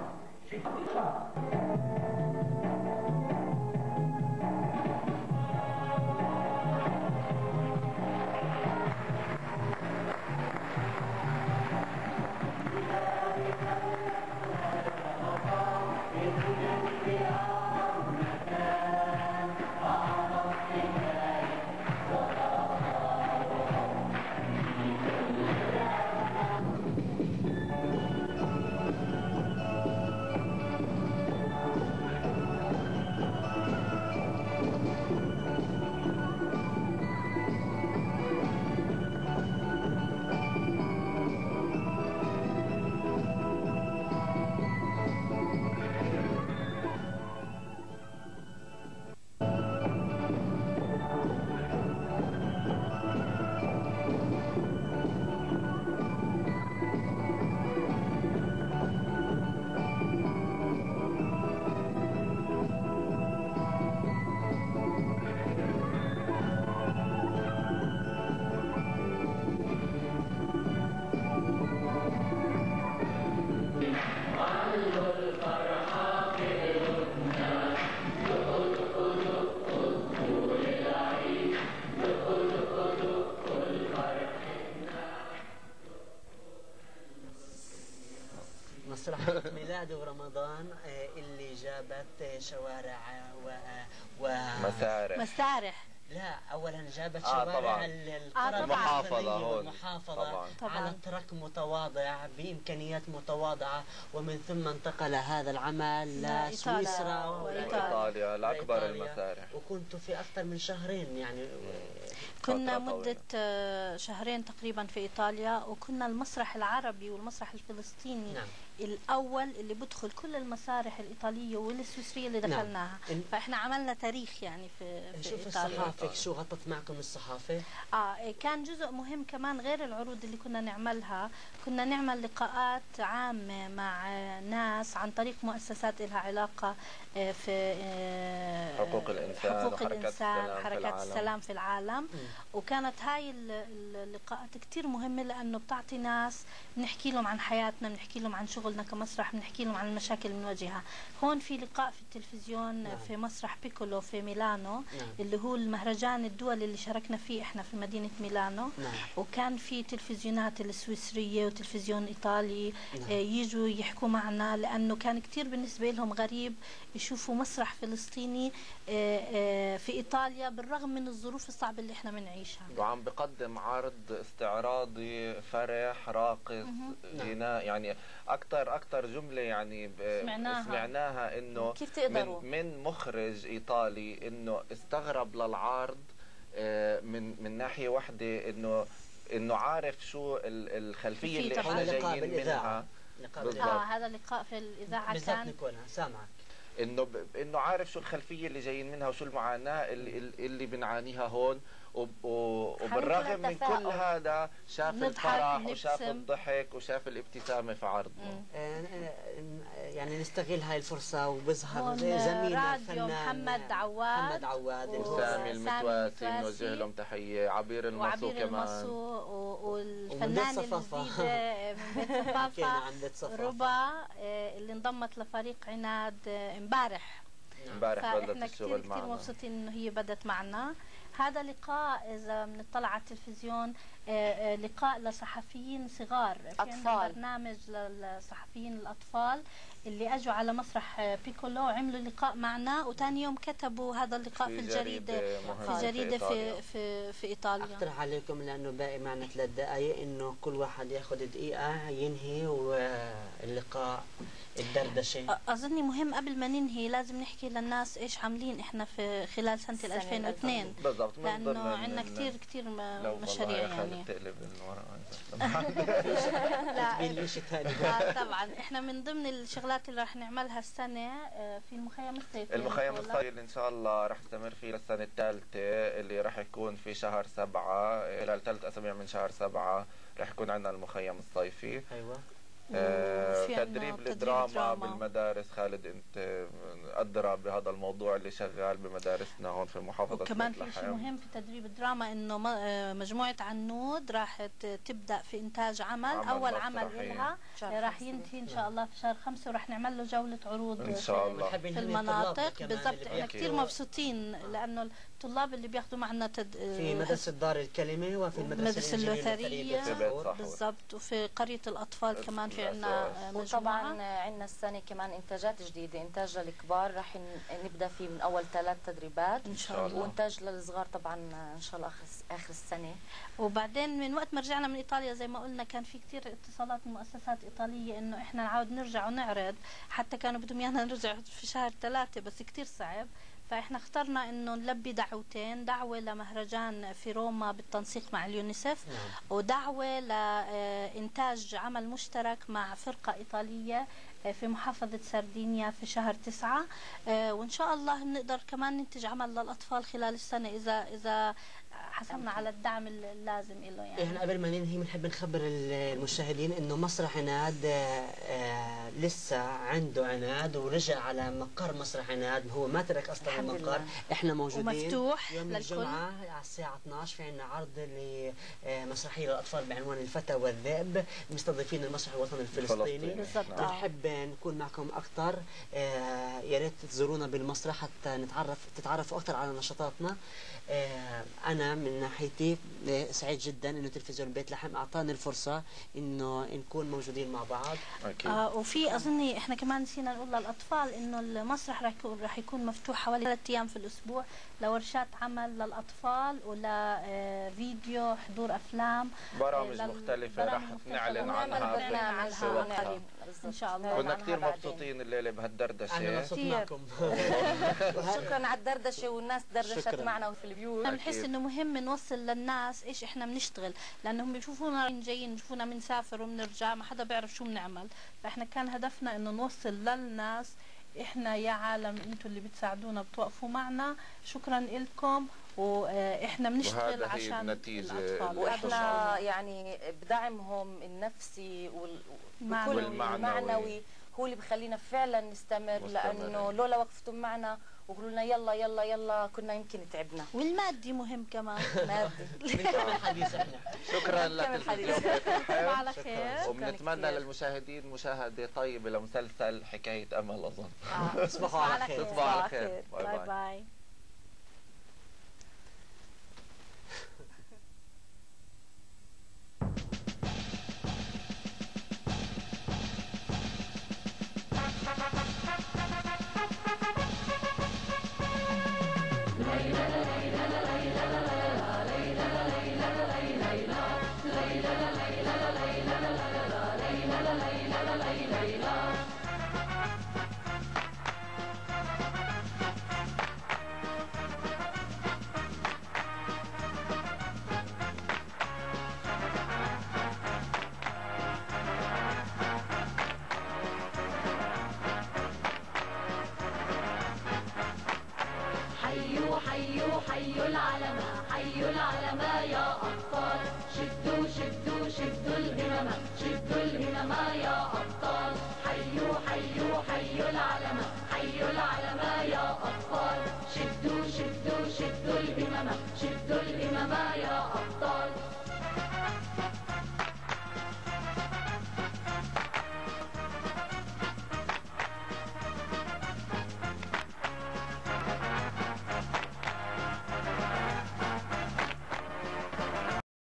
مسرحية ميلادي ورمضان اللي جابت شوارع و... و...
مسارح
مسارح
لا اولا جابت
آه
شوارع
طبعاً.
القرى
المحافظة هون
والمحافظة
طبعاً.
طبعاً.
على ترك متواضع بامكانيات متواضعه، ومن ثم انتقل هذا العمل لسويسرا
وايطاليا الاكبر
وإيطاليا.
المسارح.
وكنت في اكثر من شهرين يعني
كنا مدة شهرين تقريبا في إيطاليا، وكنا المسرح العربي والمسرح الفلسطيني
نعم.
الأول اللي بدخل كل المسارح الإيطالية والسويسرية اللي دخلناها.
نعم.
فإحنا عملنا تاريخ يعني في, في
شوف
إيطاليا.
الصحافة شو غطت معكم الصحافة؟
آه كان جزء مهم كمان غير العروض اللي كنا نعملها، كنا نعمل لقاءات عامة مع ناس عن طريق مؤسسات لها علاقة في
حقوق الإنسان
حقوق
وحركات
الإنسان
السلام
حركات
في
السلام في العالم.
م.
وكانت هاي اللقاءات كتير مهمة، لأنه بتعطي ناس بنحكي لهم عن حياتنا، بنحكي لهم عن شغلنا كمسرح، بنحكي لهم عن المشاكل اللي بنواجهها. هون في لقاء في التلفزيون
نعم.
في مسرح بيكولو في ميلانو،
نعم.
اللي هو المهرجان الدولي اللي شاركنا فيه احنا في مدينة ميلانو.
نعم.
وكان في تلفزيونات السويسرية وتلفزيون إيطالي
نعم.
يجوا يحكوا معنا، لأنه كان كتير بالنسبة لهم غريب يشوفوا مسرح فلسطيني في إيطاليا بالرغم من الظروف الصعبة اللي احنا بنعيشها.
وعم بقدم عرض استعراضي فرح راقص غناء، يعني اكثر اكثر جمله يعني
سمعناها,
سمعناها انه
كيف تقدروا
من, من مخرج ايطالي انه استغرب للعرض من من ناحيه واحده، انه انه عارف شو الخلفيه اللي احنا جايين منها.
اه هذا اللقاء في الاذاعه كان
سامعك
انه ب... انه عارف شو الخلفيه اللي جايين منها وشو المعاناه اللي اللي بنعانيها هون، وب... وبالرغم من كل هذا شاف الفرح وشاف الضحك وشاف الابتسامه في عرضنا.
يعني نستغل هاي الفرصه وبظهر زميلنا الفنان
محمد عواد
محمد عواد
وسامي المتواسي، نوجه لهم تحيه، عبير المصو
وعبير
كمان
المصو والفنان الجديده من بيت صفافه ربا اللي انضمت لفريق عناد امبارح.
امبارح بدت الشغل
كتير
معنا.
كثير مبسوطين انه هي بدت معنا. هذا لقاء اذا بنطلع على التلفزيون لقاء لصحفيين صغار،
اطفال،
برنامج للصحفيين الاطفال اللي اجوا على مسرح بيكولو وعملوا لقاء معنا، وثاني يوم كتبوا هذا اللقاء في, في الجريده في جريده في في في ايطاليا.
اقترح عليكم لانه باقي معنا ثلاث دقائق انه كل واحد ياخذ دقيقه ينهي واللقاء الدردشه.
اظني مهم قبل ما ننهي لازم نحكي للناس ايش عاملين احنا في خلال سنه ألفين واثنين،
بالضبط،
لانه عندنا كثير كثير مشاريع يعني.
تقلب الورقه
لا طبعا احنا من ضمن الشغلات اللي راح نعملها السنه في المخيم الصيفي.
المخيم الصيفي اللي ان شاء الله راح نستمر فيه للسنه الثالثه، اللي راح يكون في شهر سبعة، خلال ثلاث اسابيع من شهر سبعة راح يكون عندنا المخيم الصيفي.
ايوه.
آه تدريب الدراما بالمدارس. خالد انت أدرى بهذا الموضوع اللي شغال بمدارسنا هون في محافظة
وكمان في شيء مهم في تدريب الدراما، انه مجموعة عنود راح تبدأ في انتاج عمل, عمل اول عمل لها راح ينتهي ان شاء الله في شهر خمسة، وراح نعمل له جولة عروض
ان شاء الله
في المناطق. بالضبط احنا كثير مبسوطين لانه الطلاب اللي بياخذوا معنا تد...
في مدرسة دار الكلمة وفي المدرسة
اللوثرية بالضبط، وفي قرية الأطفال كمان في عندنا مجموعة.
وطبعا عندنا السنة كمان إنتاجات جديدة، إنتاج للكبار راح نبدأ فيه من أول ثلاث تدريبات
إن شاء الله،
وإنتاج للصغار طبعا إن شاء الله آخر السنة.
وبعدين من وقت ما رجعنا من إيطاليا زي ما قلنا كان في كتير اتصالات من مؤسسات إيطالية إنه إحنا نعاود نرجع ونعرض، حتى كانوا بدهم إيانا نرجع في شهر ثلاثة بس كتير صعب، فاحنا اخترنا انه نلبي دعوتين، دعوه لمهرجان في روما بالتنسيق مع اليونيسف،
نعم.
ودعوه لانتاج عمل مشترك مع فرقه ايطاليه في محافظة سردينيا في شهر تسعة، وإن شاء الله نقدر كمان ننتج عمل للأطفال خلال السنة إذا إذا حصلنا على الدعم اللازم له. يعني
احنا قبل ما ننهي بنحب نخبر المشاهدين انه مسرح عناد آه لسه عنده عناد ورجع على مقر مسرح عناد، هو ما ترك اصلا المقر، احنا موجودين
ومفتوح
يوم
للكل.
الجمعه على الساعه اثنعش في عندنا عرض لمسرحيه للاطفال بعنوان الفتى والذئب، مستضيفين المسرح الوطني الفلسطيني.
بالضبط.
بنحب نكون معكم اكثر، آه يا ريت تزورونا بالمسرح حتى نتعرف تتعرفوا اكثر على نشاطاتنا. آه انا من ناحيتي سعيد جدا انه تلفزيون بيت لحم اعطاني الفرصه انه نكون موجودين مع بعض.
أكيد.
آه وفي في اظني احنا كمان نسينا نقول للاطفال انه المسرح رح يكون رح يكون مفتوح حوالي ثلاث ايام في الاسبوع لورشات عمل للاطفال ولا فيديو حضور افلام
برامج مختلفه رح نعلن عنها في وقتها
ان شاء الله.
كنا كثير مبسوطين الليله بهالدردشه.
اهلا وسهلا.
شكرا على الدردشه والناس دردشت معنا في البيوت.
بنحس انه مهم نوصل للناس ايش احنا بنشتغل، لانهم بيشوفونا جايين بيشوفونا بنسافر وبنرجع ما حدا بيعرف شو بنعمل، فاحنا كان هدفنا انه نوصل للناس احنا يا عالم انتم اللي بتساعدونا بتوقفوا معنا، شكرا لكم واحنا بنشتغل عشان الاطفال.
واحنا يعني بدعمهم النفسي والمعنوي هو اللي بخلينا فعلا نستمر، لانه لولا وقفتم معنا وقولوا لنا يلا يلا يلا كنا يمكن تعبنا.
والمادي مهم كمان.
مادي.
شكرا للتلفزيون بيت الحلم
على خير،
وبنتمنى للمشاهدين مشاهده طيبه لمسلسل حكايه امل اظن.
تصبحوا على خير.
تصبحوا على خير.
باي باي.
حيوا العلم حيوا العلم يا أبطال، شدوا شدوا شدوا الهمم شدوا الهمم يا أبطال، حيوا حيوا حيوا العلم حيوا العلم